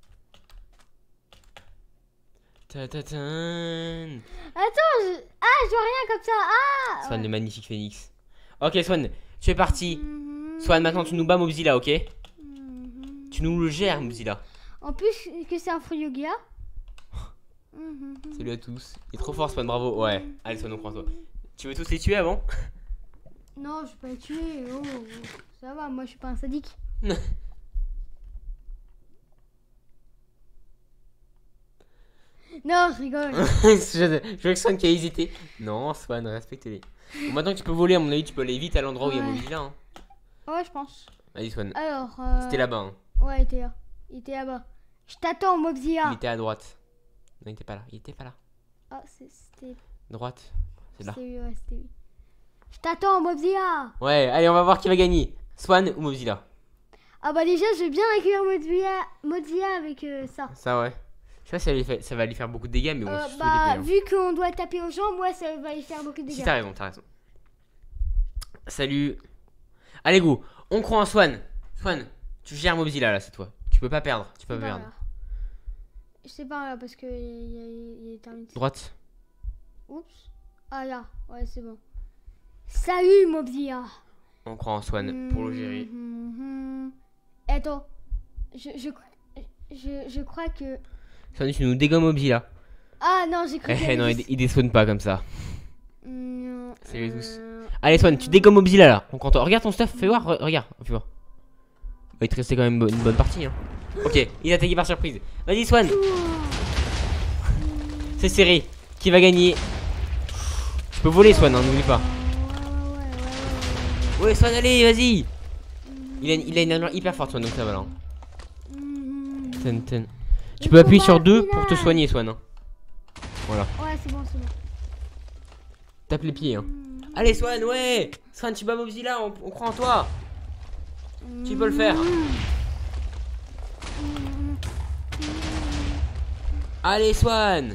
Ta-ta-tan. Attends, je vois rien comme ça. Ah Swan, ouais. le magnifique Phoenix. Ok, Swan, tu es parti. Swan, maintenant tu nous bats Mobzilla, ok? Tu nous le gères, Mobzilla. En plus que c'est un Friogia. Salut à tous. Il est trop fort, Swan, bravo. Ouais, allez, Swan, on croit en toi. Tu veux tous les tuer avant? Non, je vais pas les tuer. Oh, ça va, moi je suis pas un sadique. Non, je rigole. Je veux que Swan qui a hésité. Non, Swan, respectez-les. Bon, maintenant que tu peux voler, à mon avis, tu peux aller vite à l'endroit où il y a Ouais. Mobzilla. Hein. Ouais, je pense. Vas-y, Swan. Alors. C'était là-bas. Hein. Ouais, il était là. Il était là-bas. Je t'attends, Il Mobzilla. était à droite. Non, il était pas là. Il était pas là. Ah, c'était. Droite. C'est là. C'était lui, ouais, c'était lui. Je t'attends, Mobzilla. Ouais, allez, on va voir qui va gagner. Swan ou Mobzilla. Ah bah déjà, je vais bien accueillir Mobzilla avec ça. Ça, ouais. Je sais pas si ça va lui faire beaucoup de dégâts, mais bon, je Bah, vu qu'on doit taper aux jambes, ouais, ça va lui faire beaucoup de dégâts. Si, t'as raison, t'as raison. Salut. Allez, go. On croit en Swan. Swan, tu gères Mobzilla là, c'est toi. Tu peux pas perdre. Tu peux pas perdre. Je sais pas là parce que il est terminé. Droite. Oups. Ah là, ouais, c'est bon. Salut, Mobzilla. On croit en Swan pour le gérer. Attends, je crois que. Swan, tu nous dégommes Mobzilla. Ah non, j'ai cru. Eh non, il despawn pas comme ça. Non. Salut tous. Allez, Swan, tu dégommes Mobzilla là. On croit en toi. Regarde ton stuff, fais voir. Regarde, fais voir. Il te restait quand même une bonne partie. Hein. Ok, il a attaqué par surprise. Vas-y, Swan. C'est serré. Qui va gagner? Tu peux voler, Swan, hein, n'oublie pas. Ouais, Swan, allez, vas-y. Il a une armure hyper forte, Swan, donc ça va là. Hein. Tu peux appuyer sur 2 pour te soigner, Swan. Hein. Voilà. Ouais, c'est bon, c'est bon. Tape les pieds. Hein. Allez, Swan, ouais. Swan, tu bats Mobzilla, on croit en toi. Tu peux le faire. Allez, Swan.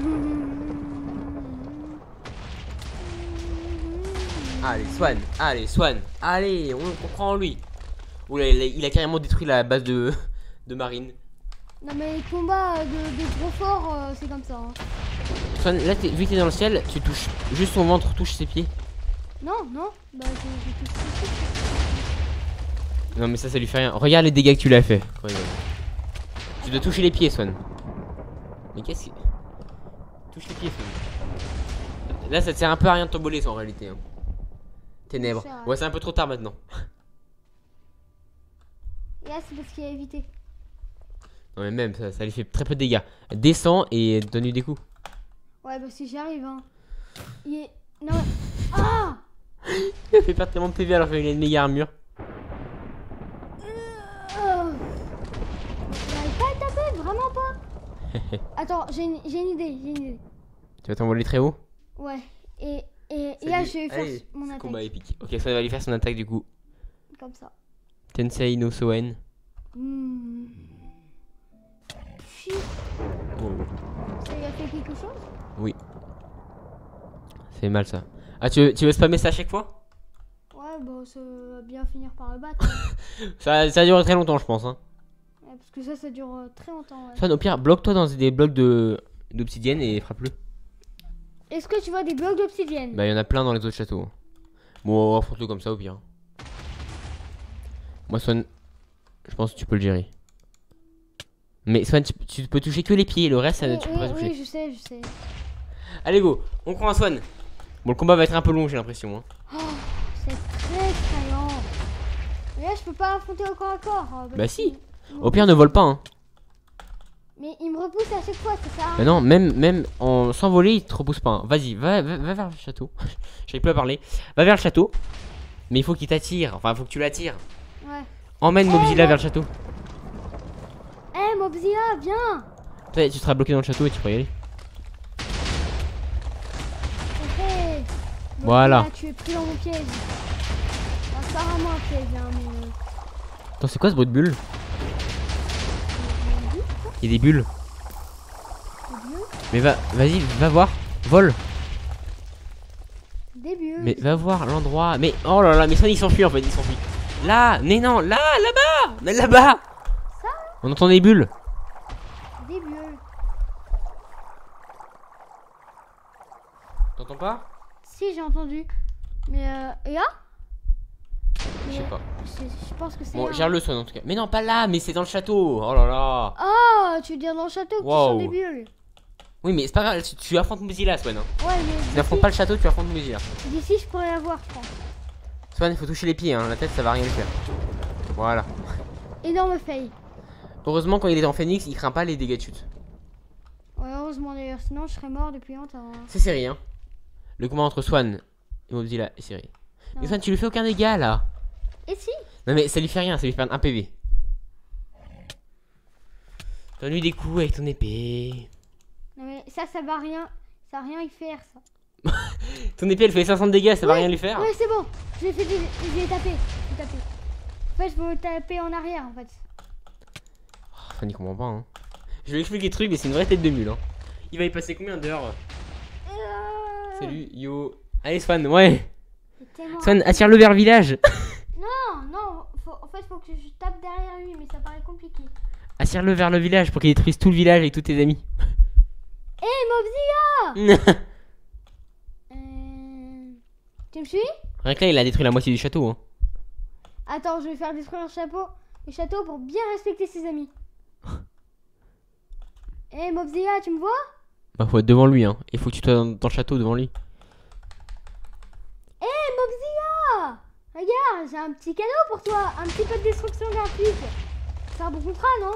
Allez, Swan. Allez, Swan. Allez, on croit en lui. Oula, il a carrément détruit la base de marine. Non, mais les combats de gros forts, c'est comme ça. Hein. Swan, là, vu que t'es dans le ciel, tu touches juste son ventre, touche ses pieds. Non, non. Bah, j'ai tout fait. Non, mais ça lui fait rien. Regarde les dégâts que tu l'as fait. Tu dois toucher les pieds, Swan. Mais qu'est-ce que. Touche les pieds, Swan. Là, ça te sert un peu à rien de t'emboler, en réalité. Hein. Ténèbres. Ouais, c'est un peu trop tard maintenant. Et là, c'est parce qu'il a évité. Non, mais même, ça lui fait très peu de dégâts. Descends et donne-lui des coups. Ouais, bah, si j'y arrive, hein. Il est. Non, mais. Ah! Il a fait perdre tellement de PV alors qu'il a une méga armure. J'arrive pas à taper, vraiment pas. Attends, j'ai une idée, Tu vas t'envoler très haut? Ouais. Et là, je vais faire Allez, mon attaque. combat épique. Ok, Swan va aller faire son attaque du coup. Comme ça. Tensei no Soen. Puis, ça lui a fait quelque chose? Oui. Ça fait mal ça. Ah, tu veux spammer ça à chaque fois? Ouais, bah ça va bien finir par le battre. Ça dure très longtemps, je pense. Hein. Ouais, parce que ça dure très longtemps. Ouais. Swan, au pire, bloque-toi dans des blocs d'obsidienne et frappe-le. Est-ce que tu vois des blocs d'obsidienne? Bah, il y en a plein dans les autres châteaux. Bon, affronte-le comme ça au pire. Moi, Swan, je pense que tu peux le gérer. Mais Swan, tu peux toucher que les pieds, le reste, tu peux pas toucher. Oui, je sais. Allez, go, on prend un Swan. Bon, le combat va être un peu long, j'ai l'impression. Hein. Oh, c'est très effrayant. Mais là, je peux pas affronter au corps à corps. Bah, si. Au pire, ne vole pas. Hein. Mais il me repousse à chaque fois, c'est ça. Bah, non, même en s'envoler, il te repousse pas. Hein. Vas-y, va vers le château. J'arrive plus à parler. Va vers le château. Mais il faut qu'il t'attire. Enfin, il faut que tu l'attires. Ouais. Emmène Mobzilla vers le château. Eh, Mobzilla, viens. Tu seras bloqué dans le château et tu pourras y aller. Ok. Voilà. Mobzilla, tu es pris dans mon piège. Enfin, c'est pas vraiment un piège, hein, mais. Attends, c'est quoi ce bruit de bulle? Il y a des bulles. Mais vas-y, va voir. Vole. Des bulles. Mais va voir l'endroit. Mais oh là là, mais Swan il s'enfuit en fait, il s'enfuit. Là, mais non, là-bas. Mais là-bas. Ça? On entend des bulles. Des bulles. T'entends pas? Si, j'ai entendu. Mais et là? Je sais pas. Je pense que c'est. Bon, là, gère le Swan en tout cas. Mais non, pas là, mais c'est dans le château. Oh là là. Oh, tu veux dire dans le château que Wow. tu sens des bulles. Oui, mais c'est pas grave, tu affrontes Mozilla, Swan. Hein. Ouais, Tu mais n'affrontes pas le château, tu affrontes Mozilla. d'ici, je pourrais l'avoir, je pense. Swan, il faut toucher les pieds, hein. La tête, ça va rien lui faire. Voilà. Énorme fail. Heureusement, quand il est en phénix, il craint pas les dégâts de chute. Ouais, heureusement d'ailleurs, sinon je serais mort depuis longtemps. Hein. C'est serré, hein. Le combat entre Swan et Mobzilla est serré. Non. Mais Swan, tu lui fais aucun dégât là. Et si? Non, mais ça lui fait rien, ça lui fait un PV. Donne-lui des coups avec ton épée. Non mais ça va rien. Ça va rien y faire ça. Ton épée elle fait 500 de dégâts, ça va rien lui faire. Ouais, c'est bon. Je l'ai tapé. En fait, je peux le taper en arrière en fait. Oh, Swan il comprend pas, hein. Je lui explique des trucs, mais c'est une vraie tête de mule, hein. Il va y passer combien d'heures? Salut, yo. Allez, Swan, ouais. C'est tellement Swan, attire-le vers le village. Non, en fait, faut que je tape derrière lui, mais ça paraît compliqué. Attire-le vers le village pour qu'il détruise tout le village avec tous tes amis. Hé, Mobzilla! Tu me suis? Rien que là, il a détruit la moitié du château, hein. Attends, je vais faire détruire le château pour bien respecter ses amis. Hé, Mobzilla, tu me vois? Bah, faut être devant lui, hein. Il faut que tu sois dans le château devant lui. Hé, Mobzilla! Regarde, j'ai un petit cadeau pour toi. Un petit peu de destruction gratuite. C'est un bon contrat, non?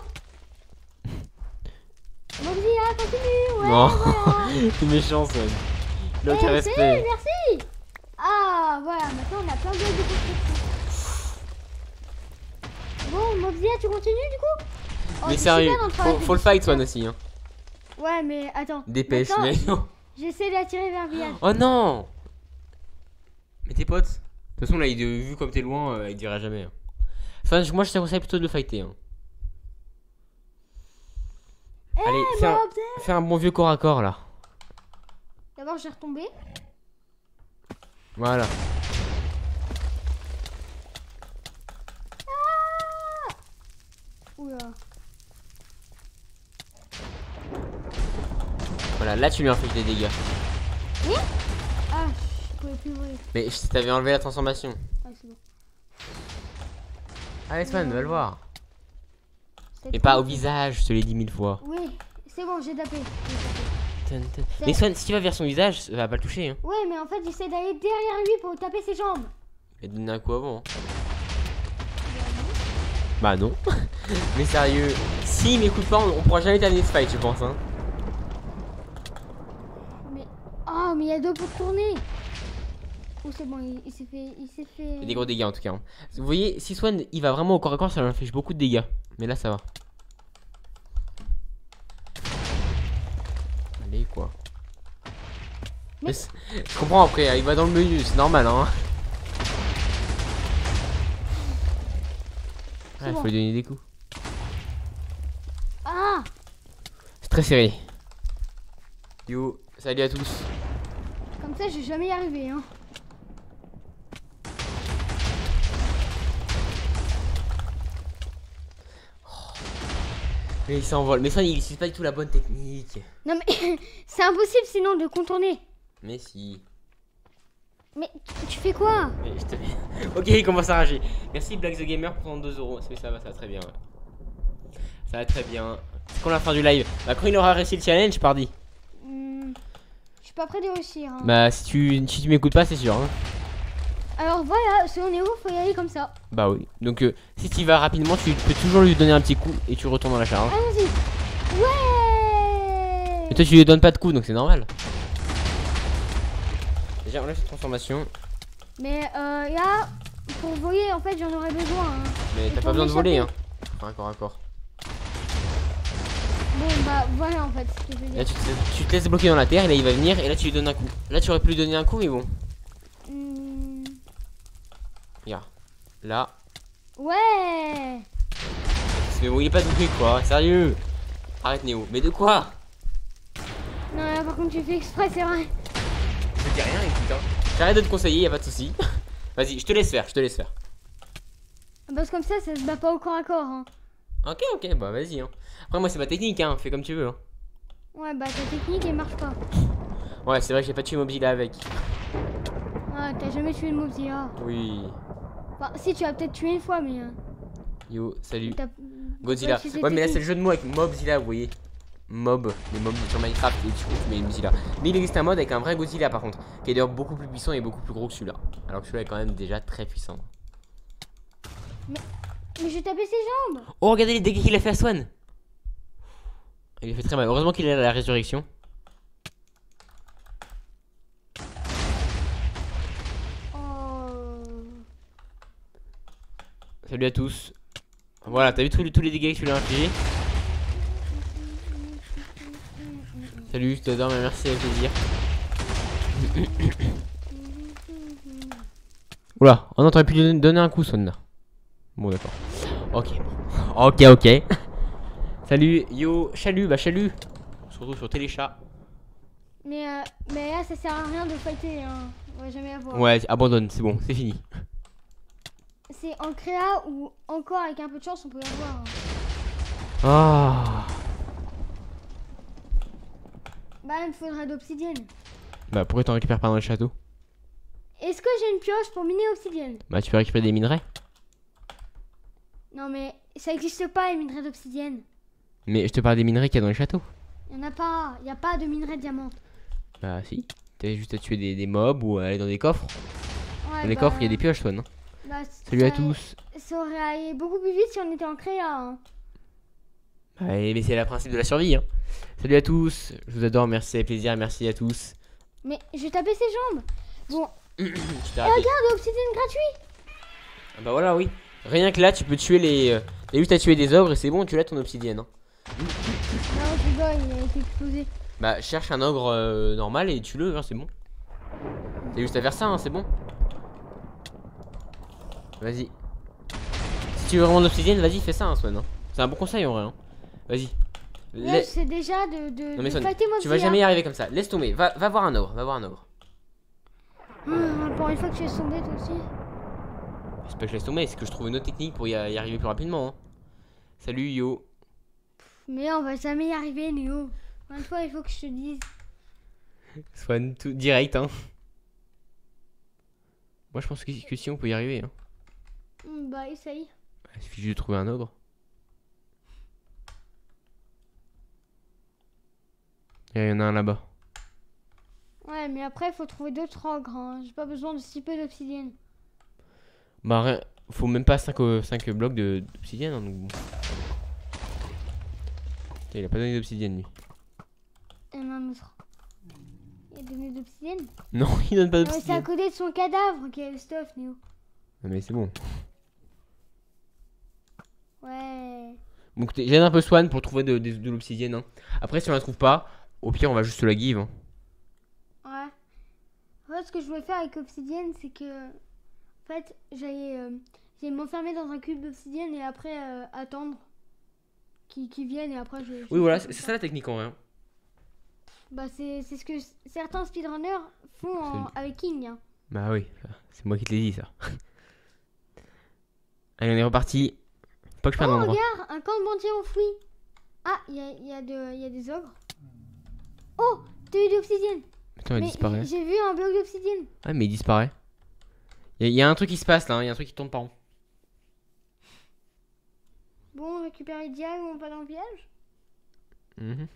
Mobzilla, continue. Ouais, Non. voilà. C'est méchant, Swan. Il a aucun Eh, respect. c'est, merci. Ah, voilà, maintenant on a plein de blocs de construction. Bon, Mobzilla, tu continues du coup? Oh, Mais c'est sérieux, super dans le faut le fight, Swan aussi, hein. Ouais, mais attends. Dépêche, Maintenant, mais non. j'essaie d'attirer vers le village. Oh non. Mais tes potes. De toute façon, là, vu comme t'es loin, il dira jamais. Hein. Enfin, moi, je te conseille plutôt de le fighter. Hein. Allez, fais un bon vieux corps à corps, là. D'abord, j'ai retombé. Voilà. Oula. Voilà, là, tu lui infliges des dégâts. Ah, je pouvais plus ouvrir. Mais je t'avais enlevé la transformation. Ah, c'est bon. Allez, Swan, va le voir. C'est Mais pas au tranquille. visage, je te l'ai dit 1000 fois. Oui, c'est bon, j'ai tapé. Mais Swan, si tu vas vers son visage, ça va pas le toucher. Hein. Ouais, mais en fait, j'essaie d'aller derrière lui pour taper ses jambes. Et donner un coup avant. Hein. Bah non. Mais sérieux, s'il m'écoute pas, on pourra jamais terminer ce fight, je pense. Hein. Mais. Oh, mais il y a deux pour tourner. Oh, c'est bon, il s'est fait. Il y a des gros dégâts en tout cas. Hein. Vous voyez, si Swan il va vraiment au corps à corps, ça lui inflige beaucoup de dégâts. Mais là, ça va. Mais- Je comprends après, il va dans le menu, c'est normal hein. C'est Il bon. faut lui donner des coups. Ah, C'est très serré. Yo, salut à tous. comme ça, je vais jamais y arriver. Hein. Mais il s'envole. Mais ça, il utilise pas du tout la bonne technique. Non, mais c'est impossible sinon de contourner. Mais si. Mais tu fais quoi? Mais je te... Ok, il commence à rager. Merci Black the Gamer pour 32 euros. Ça va très bien. Ouais. Ça va très bien. C'est quand la fin du live? Bah, quand il aura réussi le challenge, pardi. Je suis pas prêt de réussir. Hein. Bah, si tu m'écoutes pas, c'est sûr. Hein. Alors voilà, selon Néo, faut y aller comme ça. Bah oui. Donc, si tu y vas rapidement, tu peux toujours lui donner un petit coup et tu retournes dans la charge. Allons-y. Ouais. Et toi, tu lui donnes pas de coup, donc c'est normal. Déjà, on laisse cette transformation. Mais là, pour voler, en fait, j'en aurais besoin. Hein. Mais Et t'as pour pas besoin de voler, hein. m'échapper. Enfin, encore, encore. Bon, bah voilà en fait ce que je veux dire. Là, tu te laisses bloquer dans la terre et là, il va venir et là, tu lui donnes un coup. Là, tu aurais pu lui donner un coup, mais bon. Regarde. Là. Ouais. Mais bon, il est pas doublé, quoi. Sérieux. Arrête, Néo. Mais de quoi? Non, là, par contre, tu fais exprès, c'est vrai. Je dis rien, écoute. Hein. J'arrête de te conseiller, y a pas de souci. Vas-y, je te laisse faire, Parce que comme ça se bat pas au corps à corps. Hein. Ok, bah vas-y. Hein. Après, moi, c'est ma technique, hein. Fais comme tu veux. Hein. Ouais, bah ta technique elle marche pas. Ouais, c'est vrai que j'ai pas tué Mobzilla avec. Ah, t'as jamais tué le Mobzilla. Oui. Enfin, si, tu as peut-être tué une fois, mais. Yo, salut. T'as- Godzilla. tu sais Ouais, mais là, c'est le technique. jeu de mots avec Mobzilla, vous voyez. Mob, les mobs sur Minecraft et du coup tu mets Mobzilla. Mais il existe un mode avec un vrai Godzilla par contre, qui est d'ailleurs beaucoup plus puissant et beaucoup plus gros que celui-là. Alors que celui-là est quand même déjà très puissant. Mais je tapais ses jambes. Oh, regardez les dégâts qu'il a fait à Swan. Il a fait très mal. Heureusement qu'il a la résurrection. Oh. Salut à tous. Voilà, t'as vu tous les dégâts que tu lui as infligés. Salut, je t'adore, mais merci, avec plaisir. Oula, oh non, t'aurais pu lui donner un coup, Swan. Bon, d'accord. Ok, bon. Ok. Salut, yo, chalut, bah chalut. On se retrouve sur Téléchat. Mais là, ça sert à rien de fighter. Hein. On va jamais avoir. Ouais, abandonne, c'est bon, c'est fini. C'est en créa ou encore avec un peu de chance, on peut l'avoir. Hein. Ah. Bah, il me faudrait d'obsidienne. Bah, pourquoi t'en récupères pas dans le château? Est-ce que j'ai une pioche pour miner obsidienne? Bah, tu peux récupérer des minerais. Non, mais ça existe pas, les minerais d'obsidienne. Mais je te parle des minerais qu'il y a dans les châteaux. Il y en a pas. Il y a pas de minerais de diamant. Bah, si. T'as juste à tuer des mobs ou à aller dans des coffres. Ouais, Dans les coffres, il y a des pioches, Swan. bah, Salut à ça- tous. Ça aurait allé beaucoup plus vite si on était en créa. Hein. Ouais, mais c'est le principe de la survie. Hein. Salut à tous. Je vous adore, merci, avec plaisir, merci à tous. Mais je tapais ses jambes. Bon, Je t'ai et raté. regarde, obsidienne gratuit. Ah bah voilà, oui. Rien que là, tu peux tuer les. T'as juste à tuer des ogres et c'est bon, tu l'as ton obsidienne. Hein. Non, je rigole, il a été explosé. Bah, cherche un ogre normal et tue-le, hein, c'est bon. T'as juste à faire ça, hein, c'est bon. Vas-y. Si tu veux vraiment de l'obsidienne, vas-y, fais ça, hein, Swan. Hein. C'est un bon conseil en vrai. Hein. Vas-y. Là, c'est déjà de Non mais Swan, fighter tu vas Mobzilla. jamais y arriver comme ça. Laisse tomber. Va voir un ogre. Va voir un ogre. Pour une fois que tu es tombé, toi aussi. C'est pas que je laisse tomber, c'est que je trouve une autre technique pour y arriver plus rapidement. Hein. Salut yo. Mais on va jamais y arriver, Néo. Une fois, il faut que je te dise. Swan, tout direct, hein. Moi je pense que si on peut y arriver. Hein. Bah, essaye. Il suffit juste de trouver un ogre. Il y en a un là-bas. Ouais, mais après, il faut trouver d'autres ogres. Hein. J'ai pas besoin de si peu d'obsidienne. Bah rien, faut même pas 5 blocs d'obsidienne. Hein, donc bon. Putain, il a pas donné d'obsidienne lui. Il y en a un autre. Il a donné d'obsidienne. Non, il donne pas Non, mais c'est à d'obsidienne. côté de son cadavre qu'il y a le stuff, Néo. Non mais c'est bon. Ouais. Donc j'aide un peu Swan pour trouver de l'obsidienne. Hein. Après si on la trouve pas, au pire on va juste la give. Hein. Ouais. fait, ce que je voulais faire avec l'obsidienne, c'est que. En fait, j'allais m'enfermer dans un cube d'obsidienne et après attendre qu'ils viennent et après je. Oui, voilà, c'est ça la technique en vrai. Bah, c'est ce que certains speedrunners font avec King. Hein. Bah oui, c'est moi qui te l'ai dit ça. Allez, on est reparti. Pas que je perde Oh, l'endroit. regarde, un camp de banquier enfoui. Ah, il y a des ogres. Oh, t'as eu de l'obsidienne. Attends, il Mais disparaît. j'ai vu un bloc d'obsidienne. Ah, mais il disparaît. Il y a un truc qui se passe là, il y a un truc qui tourne par rond. Bon, récupérer diamant, on va dans le village. Mhm.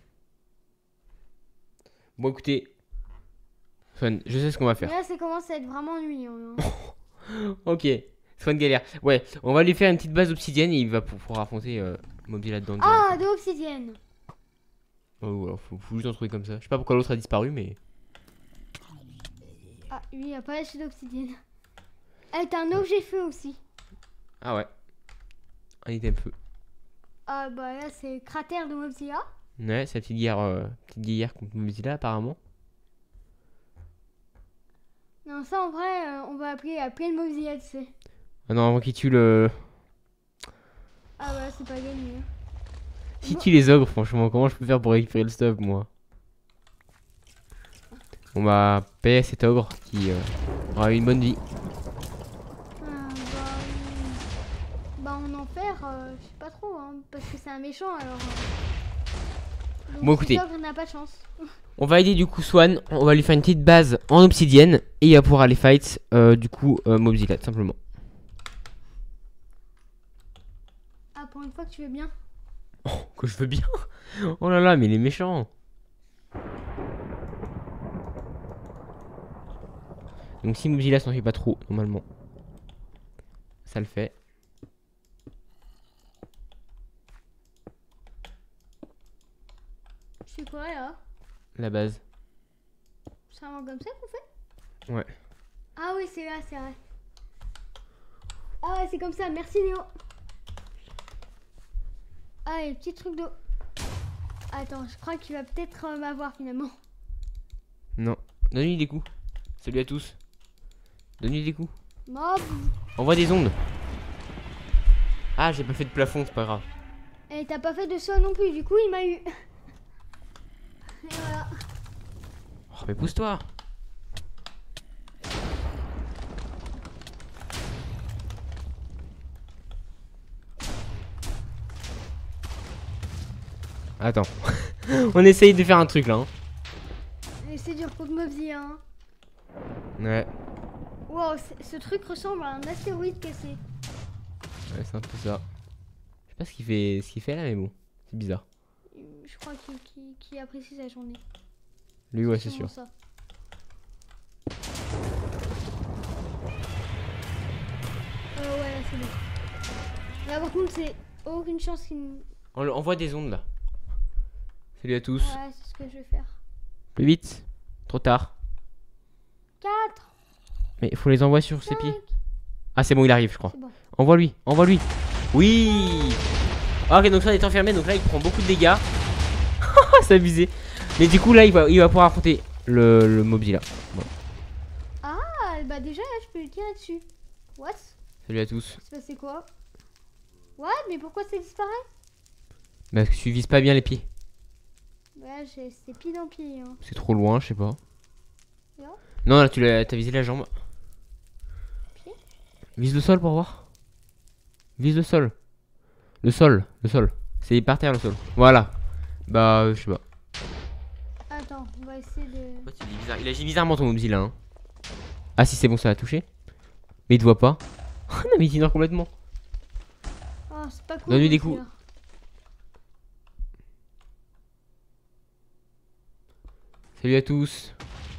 Bon, écoutez. Swan, je sais ce qu'on va Mais faire. là, ça commence à être vraiment ennuyant. Hein. Ok, Swan galère. Ouais, on va lui faire une petite base obsidienne et il va pouvoir affronter Moby là-dedans. Ah, de l'obsidienne. Oh, voilà, faut juste en trouver comme ça. Je sais pas pourquoi l'autre a disparu, mais. Ah, lui, il a pas lâché d'obsidienne. Eh, t'as un objet feu aussi. Ah ouais. Un item feu. Ah, bah là, c'est cratère de Mobzilla. Ouais, c'est la petite guerrière contre Moby là, apparemment. Non, ça, en vrai, on va appeler à plein de Mobzilla, tu sais. Ah non, avant qu'il tue le. Ah, bah, c'est pas gagné. Hein. Qui tue les ogres, franchement, comment je peux faire pour récupérer le stuff, moi? On va payer à cet ogre qui aura eu une bonne vie. Ah, bah, en enfer, je sais pas trop, hein, parce que c'est un méchant, alors. Donc, Bon, écoutez. cet ogre n'a pas de chance. On va aider du coup Swan, on va lui faire une petite base en obsidienne et il va pouvoir aller fight du coup Mobzilla tout simplement. Ah, pour une fois que tu veux bien. Oh, que je veux bien. Oh là là, mais il est méchant. Donc si Mobzilla s'en fait pas trop, normalement, ça le fait. Je fais quoi là? La base. C'est vraiment comme ça qu'on fait? Ouais. Ah oui, c'est là, c'est vrai. Ah ouais, c'est comme ça, merci Néo. Ah, et le petit truc d'eau. Attends, je crois qu'il va peut-être m'avoir finalement. Non. Donne-lui des coups. Salut à tous. Donne-lui des coups. Mob. Envoie des ondes. Ah, j'ai pas fait de plafond, c'est pas grave. Et t'as pas fait de saut non plus, du coup il m'a eu. Et voilà. Oh, mais pousse-toi. Attends. On essaye de faire un truc là. Hein. Et c'est dur contre Mobzilla. Hein. Ouais. Wow, ce truc ressemble à un astéroïde cassé. Ouais, c'est un peu ça. Je sais pas ce qu'il fait là, mais bon. C'est bizarre. Je crois qu'il apprécie sa journée. Lui, ouais, c'est sûrement sûr. Ça. Ouais, là c'est bon. Là par contre, c'est aucune chance qu'il. On envoie des ondes là. Salut à tous. Ouais, c'est ce que je vais faire. Plus vite. Trop tard. 4. Mais il faut les envoyer sur ses pieds. Ah, c'est bon, il arrive, je crois. C'est bon. Envoie-lui, envoie-lui. Oui. Ah, ok, donc ça, il est enfermé. Donc là, il prend beaucoup de dégâts. C'est abusé. Mais du coup, là, il va pouvoir affronter le Mobzilla. Bon. Ah, bah déjà, là, je peux le tirer dessus. What? Salut à tous. C'est passé quoi? What? Mais pourquoi ça disparaît? Parce que tu vises pas bien les pieds. Ouais, c'est pied dans pied. Hein. C'est trop loin, je sais pas. Là? Non, là, t'as visé la jambe. Pied? Vise le sol pour voir. Vise le sol. Le sol. C'est par terre le sol. Voilà. Bah, je sais pas. Attends, on va essayer de. Il agit bizarrement ton Mobzilla. Hein. Ah, si c'est bon, ça a touché. Mais il te voit pas. Non, mais il t'ignore complètement. Oh, c'est pas cool. Donne-lui des celui-là. coups. Salut à tous.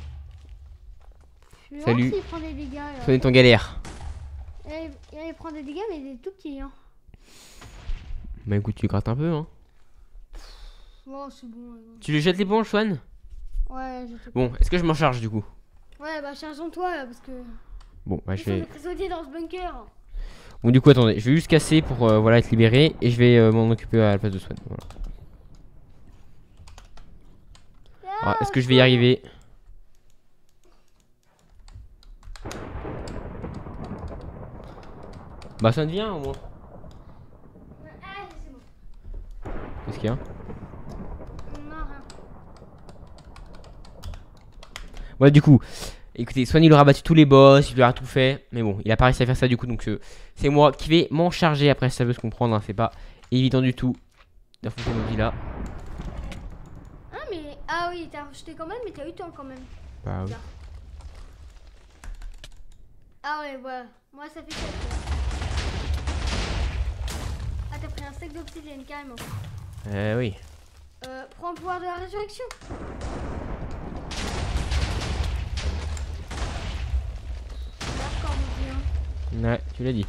Je vais Salut. voir s'il prend des dégâts. Là. Swan est en galère. Il prend des dégâts, mais des tout petits. Hein. Bah écoute, tu grattes un peu. Hein. Oh, c'est bon. Tu lui jettes l'éponge, Swan? Ouais, je te. Bon, est-ce que je m'en charge du coup? Ouais, bah chargeons-toi là, parce que. Bon, bah je Ils sont vais. des prisonniers dans ce bunker. Bon, du coup, attendez, je vais juste casser pour voilà, être libéré et je vais m'en occuper à la place de Swan. Voilà. Ah, est-ce que je vais y arriver? Bah ça devient au moins. Ah, c'est bon. Qu'est-ce qu'il y a? Non, rien. Ouais, du coup, écoutez, Swan il aura battu tous les boss, il aura tout fait. Mais bon, il a pas réussi à faire ça du coup. Donc c'est moi qui vais m'en charger. Après, ça veut se comprendre. Hein, c'est pas évident du tout d'affronter Mobzilla. Ah, mais. Ah oui, t'as rejeté quand même, mais t'as eu temps quand même. Bah oui. Ah ouais, voilà. Moi, ça fait 7. Ah, t'as pris un steak d'obsidienne, carrément. Oui. Prends le pouvoir de la résurrection. D'accord, mon Dieu. Ouais, tu l'as dit.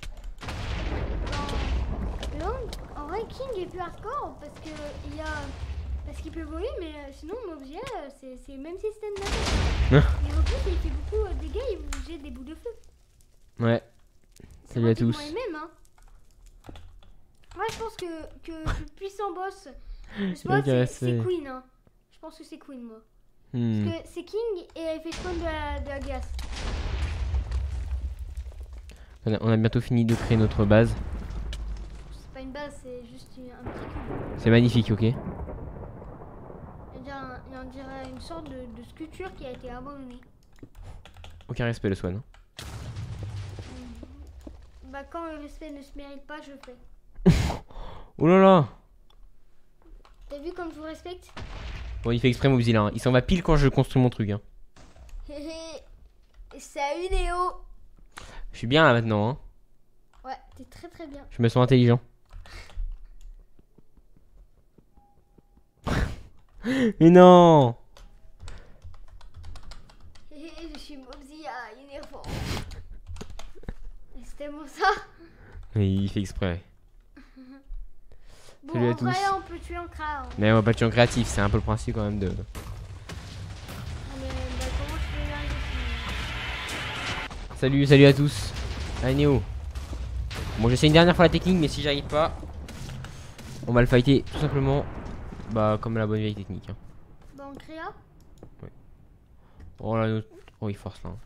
Non, en vrai, King est plus hardcore parce que parce qu'il peut voler, mais sinon Mobzilla c'est le même système d'attaque. Et en plus, il fait beaucoup de dégâts, il vous jette des bouts de feu. Ouais. Salut à tous. Les mêmes, hein. Ouais, je pense que le puissant boss, c'est Queen. Hein. Je pense que c'est Queen, moi. Parce que c'est King et elle fait spawn de la glace. On a bientôt fini de créer notre base. C'est pas une base, c'est juste un petit cube. C'est magnifique, ok. Il y a on dirait une sorte de sculpture qui a été abandonnée. Aucun respect le Swan. Bah quand le respect ne se mérite pas, je le fais. Oh là là. T'as vu comme je vous respecte? Bon, il fait exprès Mobzilla. Hein. Il s'en va pile quand je construis mon truc. Hein. Salut Léo. Je suis bien là maintenant. Hein. Ouais, t'es très très bien. Je me sens intelligent. Mais non. Je suis Mobzilla, énervant. C'est tellement ça. Mais il fait exprès. Bon, Salut à en tous. vrai, on peut tuer en cra. Hein. Mais on va pas tuer en créatif, c'est un peu le principe quand même de... Mais bah, comment je peux y arriver Salut à tous. Allez Néo. Bon, j'essaie une dernière fois la technique, mais si j'arrive pas, on va le fighter tout simplement. Bah, comme la bonne vieille technique. Hein. Bah, en créa. Ouais. Oh là, notre... oh, il force là. Hein.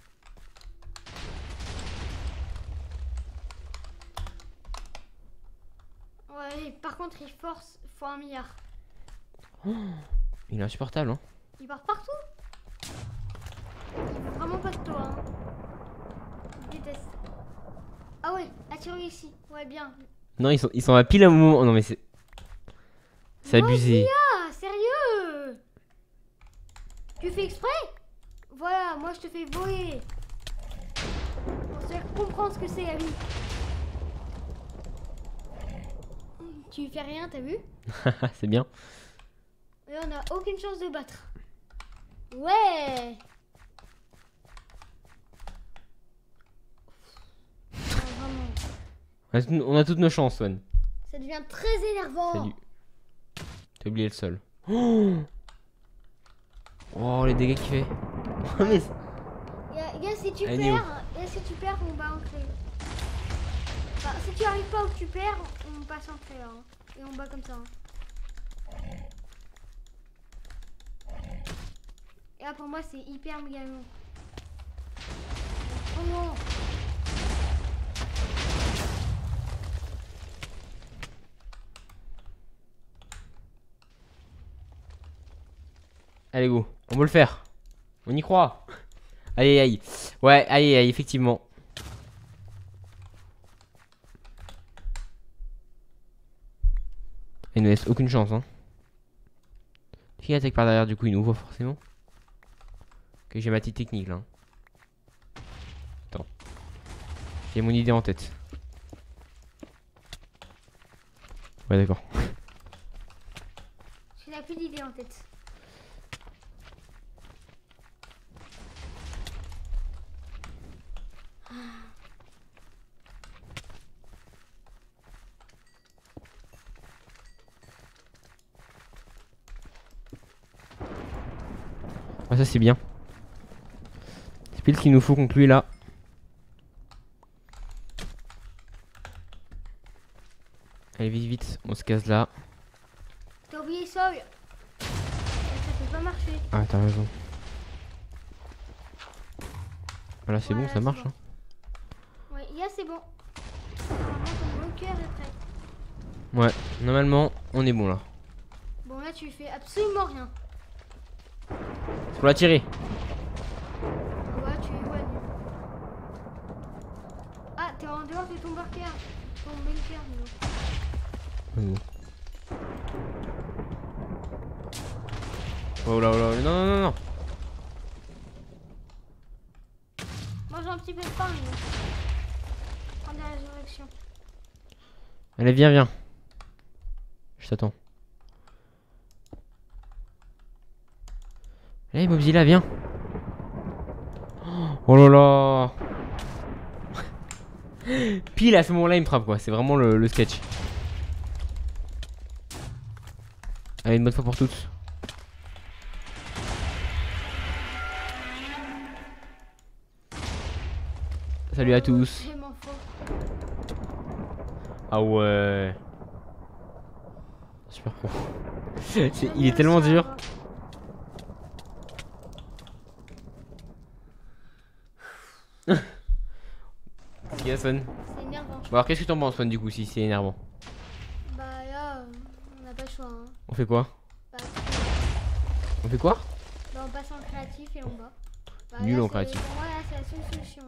Ouais, par contre, il force fois 1 milliard. Oh, il est insupportable, hein. Il part partout. Il veut vraiment pas de toi, hein. Il déteste. Ah ouais, attire ici. Ouais, bien. Non, ils sont à pile à un moment. Oh, non, mais c'est... C'est abusé. Ah, sérieux? Tu fais exprès? Voilà, moi je te fais voler. On se comprendre ce que c'est la vie. Tu fais rien, t'as vu? C'est bien. Et on a aucune chance de battre. Ouais. Non, vraiment. On a toutes nos chances, Swan. Ça devient très énervant. Salut. T'as oublié le sol. Oh, oh les dégâts qu'il fait. Mais... Gars, si tu Allez, perds, on bat en cré. Enfin, si tu arrives pas ou que tu perds, on passe en cré. Hein. Et on bat comme ça. Hein. Et là, pour moi, c'est hyper méga long. Oh non. Allez go, on peut le faire. On y croit. Aïe aïe. Ouais, aïe aïe, effectivement. Il ne laisse aucune chance, hein. Qui attaque par derrière, du coup, il nous voit forcément. Ok, j'ai ma petite technique là. Attends. J'ai mon idée en tête. Ouais, d'accord. Tu n'as plus d'idée en tête. Ah, ça c'est bien. C'est pile ce qu'il nous faut contre lui là. Allez vite vite, on se casse là. T'as oublié Sol. Ça peut pas marcher. Ah t'as raison. Voilà c'est bon, ça marche. Bon. Hein. Ouais, là c'est bon. bunker est prêt. Ouais, normalement, on est bon là. Bon, là, tu fais absolument rien. Faut la tirer. Ouais, tu éloignes. Ah, t'es en dehors de ton bunker. Ton bunker, Oh là là, non, non, non, non. Mange un petit peu de pain, Milo. Prends de la résurrection. Allez, viens, viens. Je t'attends. Allez, Mobzilla, viens. Oh là là. Pile à ce moment-là, il me frappe quoi. C'est vraiment le sketch. Allez, une bonne fois pour toutes. Salut à tous. Vraiment fort. Ah ouais. Super pro. Il est tellement dur. Qu'est-ce qu'il y a, Swan? C'est énervant. Bon, alors qu'est-ce que t'en penses, Swan, du coup, si c'est énervant? Bah là, on n'a pas le choix. Hein. On fait quoi? Bah, On fait quoi? bah, on passe en créatif et on bat. Bah, Nul là, en créatif. Pour moi, là, c'est la seule solution.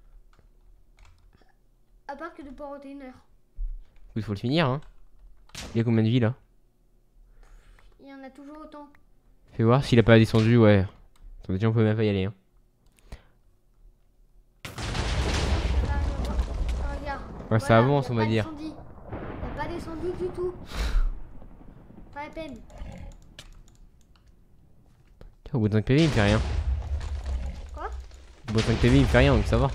À part que de poireauter une heure. Il faut le finir, hein. Il y a combien de vies là? Il y en a toujours autant. Fais voir s'il a pas descendu, ouais. Déjà, on peut même pas y aller, hein. Là, regarde. Ouais, ça Voilà, avance, y a on va pas dire. descendu. Il a pas descendu du tout. Pas la peine. Au bout de 5 PV, il me fait rien. Quoi? Au bout de 5 PV, il me fait rien, donc ça va.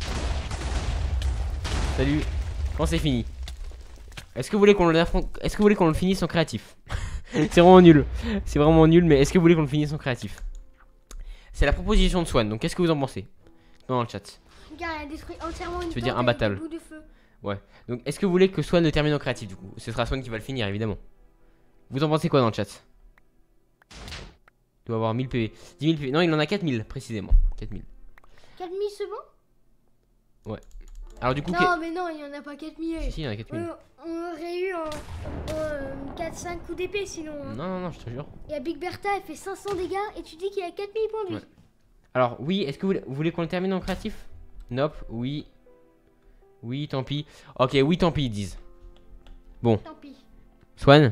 Salut. Quand c'est fini? Est-ce que vous voulez qu'on le affronte? Est-ce que vous voulez qu'on le finisse en créatif? C'est vraiment nul. C'est vraiment nul, mais est-ce que vous voulez qu'on le finisse en créatif? C'est la proposition de Swan, donc qu'est-ce que vous en pensez? Dans le chat. Regarde, il a détruit entièrement une Tu veux dire tente imbattable. avec des bouts de feu. Ouais. Donc est-ce que vous voulez que Swan le termine en créatif du coup? Ce sera Swan qui va le finir évidemment. Vous en pensez quoi dans le chat? Il doit avoir 1000 PV. 10 000 PV. Non, il en a 4000 précisément. 4000. 4000 c'est bon? Ouais. Alors du coup... Non, mais non, il y en a pas 4000. Si, si, il y en a 4000. On aurait eu 4-5 coups d'épée sinon. Hein. Non, non, non, je te jure. Et à Big Bertha, elle fait 500 dégâts et tu dis qu'il a 4000 points de vie. Ouais. Alors oui, est-ce que vous voulez qu'on le termine en créatif? Nope, oui. Oui, tant pis. Ok, oui, tant pis, ils disent. Bon. Tant pis. Swan,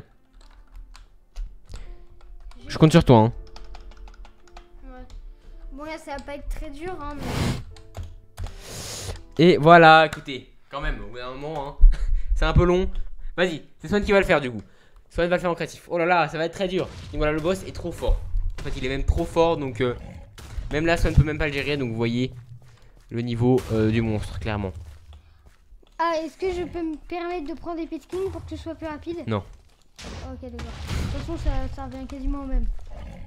je compte sur toi, hein. Ouais. Bon là, ça va pas être très dur, hein, mais... Et voilà, écoutez, quand même, au bout d'un moment, hein, c'est un peu long. Vas-y, c'est Swan qui va le faire du coup. Swan va le faire en créatif. Oh là là, ça va être très dur. Donc voilà, le boss est trop fort. En fait, il est même trop fort, donc même là, Swan peut même pas le gérer. Donc vous voyez le niveau du monstre, clairement. Ah, est-ce que je peux me permettre de prendre des pet clean pour que ce soit plus rapide? Non. Ok, d'accord. De toute façon, ça revient quasiment au même.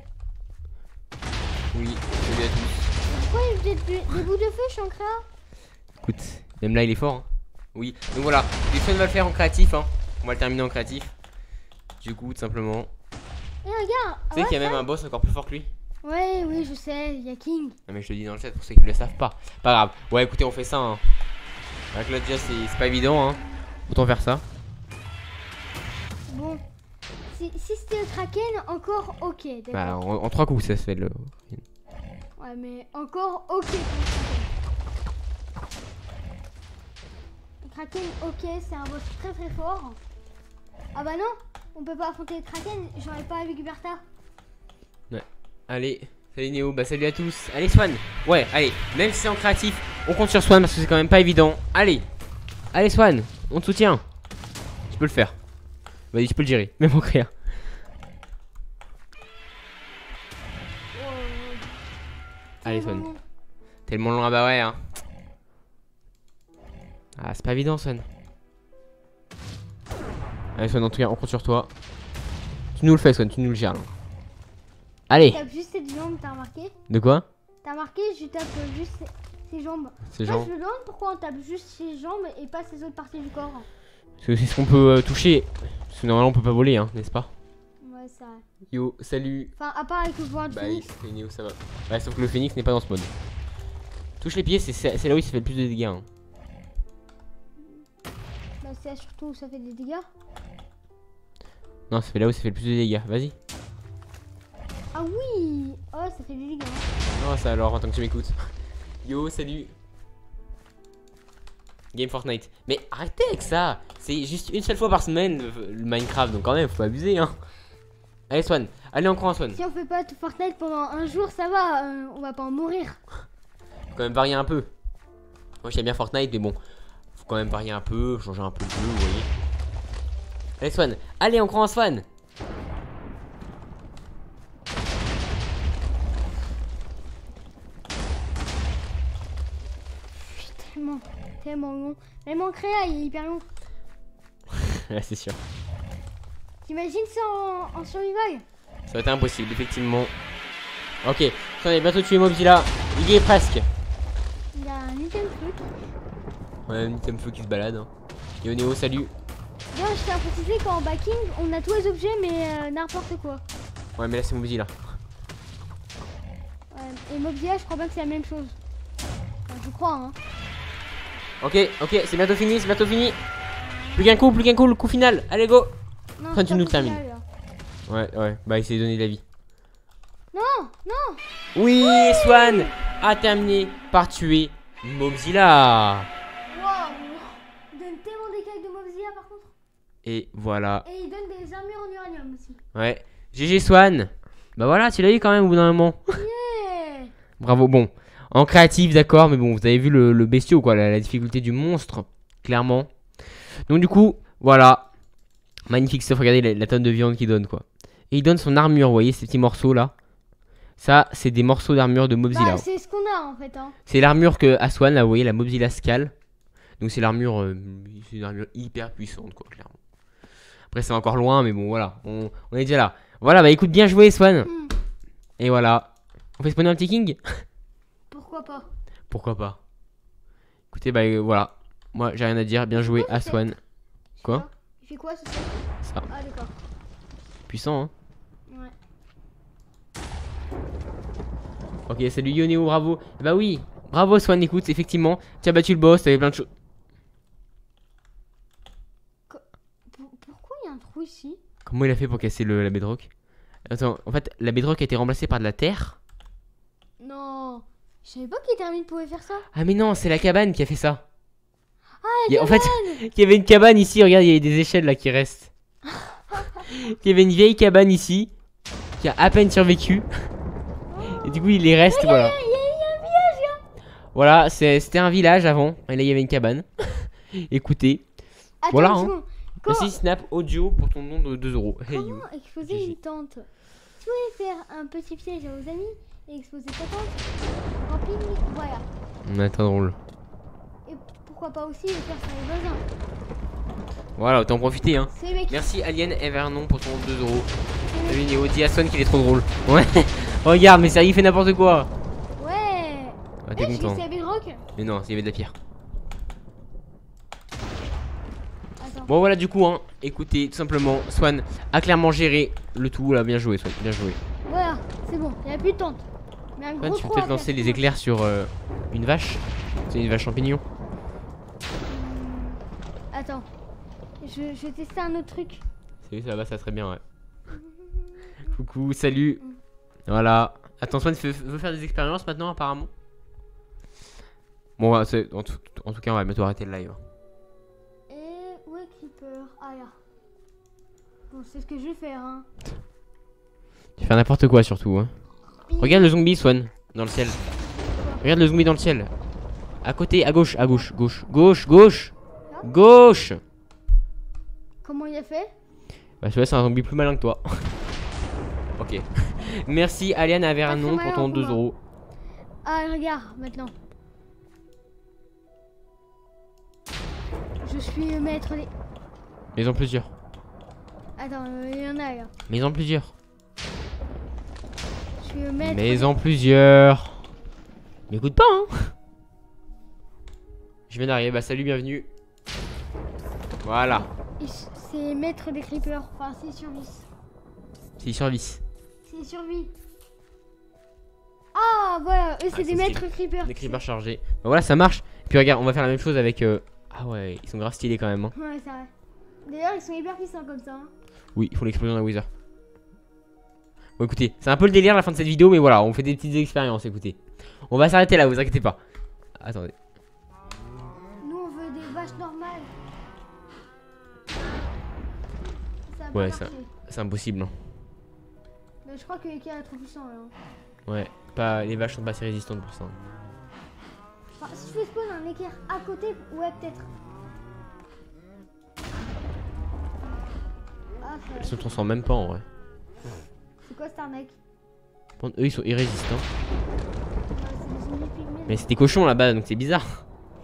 Oui, salut à tous. Pourquoi il y a des bouts de feu, Shankra? Écoute, même là, il est fort. Hein. Oui, donc voilà. Et Swan va le faire en créatif. Hein. On va le terminer en créatif. Du coup, tout simplement. Et regarde. Tu sais qu'il y a même un boss encore plus fort que lui? Ouais, oui, je sais, il y a King. Non mais je te dis dans le chat pour ceux qui ne le savent pas. Pas grave. Ouais, écoutez, on fait ça. Hein. Avec là déjà, c'est pas évident. Hein. Autant faire ça. Bon. Si c'était le Kraken, encore ok, d'accord. Bah, en 3 coups, ça se fait le. Ouais, mais encore ok. Le Kraken, ok, c'est un boss très très fort. Ah bah non, on peut pas affronter le Kraken, j'aurais pas avec Bertha. Ouais. Allez, salut Néo, bah salut à tous. Allez Swan. Ouais, allez, même si c'est en créatif, on compte sur Swan parce que c'est quand même pas évident. Allez, allez Swan, on te soutient. Tu peux le faire. Vas-y, tu peux le gérer, même en créa. Allez Swan. Tellement long, ah bah ouais hein. Ah c'est pas évident Swan. Allez Swan, en tout cas on compte sur toi. Tu nous le fais Swan, tu nous le gères là. Allez. Tu tapes juste ses jambes, t'as remarqué? De quoi? T'as remarqué, je tape juste ses jambes. Ses Moi, jambes. je me demande pourquoi on tape juste ses jambes et pas ses autres parties du corps. Parce que c'est ce qu'on peut toucher. Parce que normalement on peut pas voler hein, n'est-ce pas? Ouais, ça. Yo, salut. Enfin, à part avec le point de Bah phoenix. c'est Néo, ça va. Ouais, sauf que le phoenix n'est pas dans ce mode. Touche les pieds, c'est là où il se fait le plus de dégâts. Hein. Bah, c'est surtout où ça fait des dégâts. Non, ça fait là où ça fait le plus de dégâts. Vas-y. Ah oui. Oh, ça fait des dégâts. Hein. Non, ça alors, en tant que tu m'écoutes. Yo, salut. Game Fortnite. Mais arrêtez avec ça. C'est juste une seule fois par semaine le Minecraft, donc quand même, faut pas abuser, hein. Allez, Swan. Allez, encore un Swan. Si on fait pas tout Fortnite pendant un jour, ça va. On va pas en mourir. Faut quand même varier un peu. Moi, j'aime bien Fortnite, mais bon. Faut quand même varier un peu, changer un peu de jeu, vous voyez. Allez, Swan. Allez, encore un Swan. Tellement long. Même en créa, il est hyper long. Là, c'est sûr. T'imagines ça en survival? Ça va être impossible, effectivement. Ok, on est bientôt tué Mobzilla. Il y est presque. Il y a un item truc. Ouais, un item feu qui se balade. Hein. Yo Néo, salut. Bien, je tiens à préciser qu'en backing, on a tous les objets, mais n'importe quoi. Ouais, mais là, c'est Mobzilla. Et Mobzilla, je crois pas que c'est la même chose. Enfin, je crois, hein. Ok, c'est bientôt fini, Plus qu'un coup, le coup final. Allez, go. Non, Enfin, c'est tu pas nous possible, termines. là. Ouais, bah, essayez de donner de la vie. Non. Oui, Swan a terminé par tuer Mobzilla. Waouh. Il donne tellement des cailles de Mobzilla, par contre. Et voilà. Et il donne des armures en uranium aussi. Ouais. GG Swan. Bah voilà, tu l'as eu quand même au bout d'un moment. Yeah. Bravo, bon. En créatif, d'accord, mais bon, vous avez vu le bestiau, quoi, la difficulté du monstre, clairement. Donc du coup, voilà. Magnifique stuff, regardez la tonne de viande qu'il donne, quoi. Et il donne son armure, vous voyez, ces petits morceaux, là. Ça, c'est des morceaux d'armure de Mobzilla. Bah, c'est ce qu'on a, en fait, hein. C'est l'armure que Aswan, là, vous voyez, la Mobzilla Skull. Donc c'est l'armure, c'est une armure hyper puissante, quoi, clairement. Après, c'est encore loin, mais bon, voilà, on est déjà là. Voilà, bah écoute, bien joué, Swan. Et voilà. On fait spawner un petit king? Pourquoi pas? Pourquoi pas? Écoutez, bah voilà. Moi, j'ai rien à dire. Bien joué, Aswan. Quoi? Il fait quoi, ce Ça. Ah, d'accord. Puissant, hein? Ouais. Ok, salut Yonéo, bravo. Bah oui, bravo Swan, écoute, effectivement. Tu as battu le boss, t'avais plein de choses. Pourquoi il y a un trou ici? Comment il a fait pour casser la bedrock? Attends, en fait, la bedrock a été remplacée par de la terre. Non. Je savais pas qu'Ethermine pouvait faire ça. Ah mais non, c'est la cabane qui a fait ça. Ah, En fait, il y avait une cabane ici, regarde, il y a des échelles là qui restent. Il y avait une vieille cabane ici, qui a à peine survécu. Et du coup, il les reste, voilà. Il y a un village là. Voilà, c'était un village avant, et là il y avait une cabane. Écoutez, Attends, voilà, une hein. seconde. Merci Snap Audio pour ton nom de 2 euros. Hey, you. Comment exposer GG. une tente? Tu voulais faire un petit piège à vos amis et exposer ta tente. Camping, voilà. Attends, drôle. Et pourquoi pas aussi le faire sur les voisins. Voilà, autant en profiter, hein. C'est le mec. Merci Alien Evernon pour ton 2 euros. Salut Néo, dis à Swan qu'il est trop drôle. Ouais, regarde, mais sérieux, il fait n'importe quoi. Ouais. Ah, t'es Je content. laissé la bedrock. Mais non, il y avait de la pierre. Attends. Bon, voilà, du coup, hein. Écoutez, tout simplement, Swan a clairement géré le tout. Là, bien joué, Swan, bien joué. Voilà, c'est bon, il n'y a plus de tente. Mais un Swan, gros tu peux trou à peut-être faire. lancer les éclairs sur une vache. C'est une vache champignon. Attends. Je vais tester un autre truc. C'est ça va, ça serait bien, ouais. Coucou, salut. Voilà. Attends, Swan veut faire des expériences maintenant, apparemment. Bon, en tout cas, on va bientôt arrêter le live. Et où est Creeper? Ah là. Bon, c'est ce que je vais faire, hein. Tu fais n'importe quoi, surtout, hein. Regarde le zombie, Swan, dans le ciel. Regarde le zombie dans le ciel. À côté, à gauche, gauche. Comment il a fait? Bah, celui-là, c'est un zombie plus malin que toi. Ok. Merci, Aliane Avernon, Pas très pour ton malin, 2 combat. euros. Ah, regarde, maintenant. Je suis le maître des... Mais ils ont plusieurs. Attends, il y en a là. Mais ils ont plusieurs. Je suis le maître Mais ils ont plusieurs. M'écoute pas, hein. Je viens d'arriver, bah salut, bienvenue. Voilà. C'est maître des creepers. Enfin, c'est survie. C'est service. C'est survie. Ah, voilà, eux, c'est c'est des maîtres creepers. Des creepers chargés. Bah voilà, ça marche. Et puis regarde, on va faire la même chose avec Ah ouais, ils sont grave stylés quand même. Hein. Ouais, c'est vrai. D'ailleurs, ils sont hyper puissants comme ça. Hein. Oui, il faut l'explosion d'un Wither. Bon, écoutez, c'est un peu le délire la fin de cette vidéo, mais voilà, on fait des petites expériences. Écoutez, on va s'arrêter là, vous inquiétez pas. Attendez. Nous, on veut des vaches normales. Ça a Ouais, pas marché. c'est impossible. Hein. Mais je crois que Eka est trop puissant là. Ouais, pas, les vaches sont pas assez résistantes pour ça. Enfin, si je fais spawn un équerre à côté, ouais, peut-être. Ah, Elles se transforment même pas en vrai. c'est quoi cet arnaque? Eux ils sont irrésistants. C'est des zombies pygmées. Mais c'est des cochons là-bas donc c'est bizarre.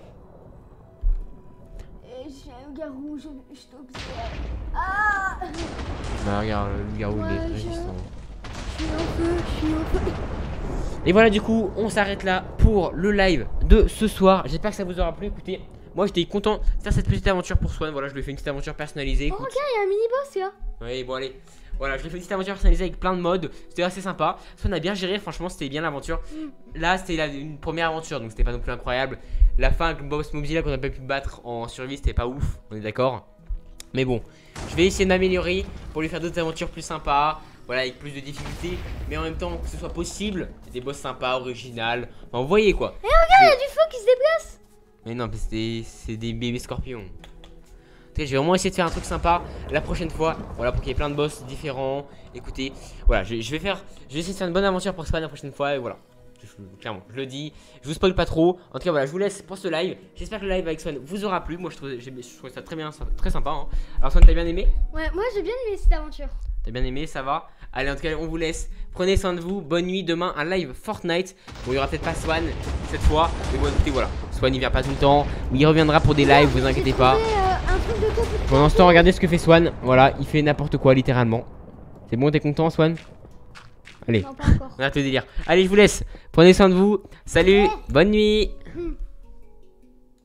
Et j'ai un garou, je t'observe. Ah! Bah regarde, le garou il est Ouais, résistant. Je suis en feu, je suis en feu. Et voilà du coup on s'arrête là pour le live de ce soir. J'espère que ça vous aura plu. Écoutez, moi j'étais content de faire cette petite aventure pour Swan. Voilà, je lui ai fait une petite aventure personnalisée. Oh, Écoute. regarde, il y a un mini-boss là. Oui, bon allez. Voilà, je lui ai fait une petite aventure personnalisée avec plein de modes. C'était assez sympa. Swan a bien géré, franchement c'était bien l'aventure. Là c'était une première aventure donc c'était pas non plus incroyable. La fin avec le boss Mobzilla qu'on a pas pu battre en survie c'était pas ouf, on est d'accord. Mais bon, je vais essayer de m'améliorer pour lui faire d'autres aventures plus sympas. Voilà, avec plus de difficultés, mais en même temps que ce soit possible, des boss sympas, originales. Enfin, vous voyez quoi. Et regarde, il y a du feu qui se déplace. Mais non, mais c'est des bébés scorpions. En tout cas, je vais vraiment essayer de faire un truc sympa la prochaine fois. Voilà, pour qu'il y ait plein de boss différents. Écoutez, voilà, je vais essayer de faire une bonne aventure pour Swan la prochaine fois. Et voilà, clairement, je le dis. Je vous spoil pas trop. En tout cas, voilà, je vous laisse pour ce live. J'espère que le live avec Swan vous aura plu. Moi, je trouvais ça très bien, très sympa. Hein. Alors, Swan, t'as bien aimé? Ouais, moi j'ai bien aimé cette aventure. T'as bien aimé, ça va? Allez, en tout cas, on vous laisse. Prenez soin de vous. Bonne nuit. Demain, un live Fortnite. Bon, il y aura peut-être pas Swan cette fois. Mais bon, écoutez, voilà. Swan, il vient pas tout le temps. Mais il reviendra pour des lives, vous inquiétez pas. Un truc de coffre. Pendant ce temps, regardez ce que fait Swan. Voilà, il fait n'importe quoi, littéralement. C'est bon, t'es content, Swan? Allez, Non, pas encore. on arrête le délire. Allez, je vous laisse. Prenez soin de vous. Salut, bonne nuit.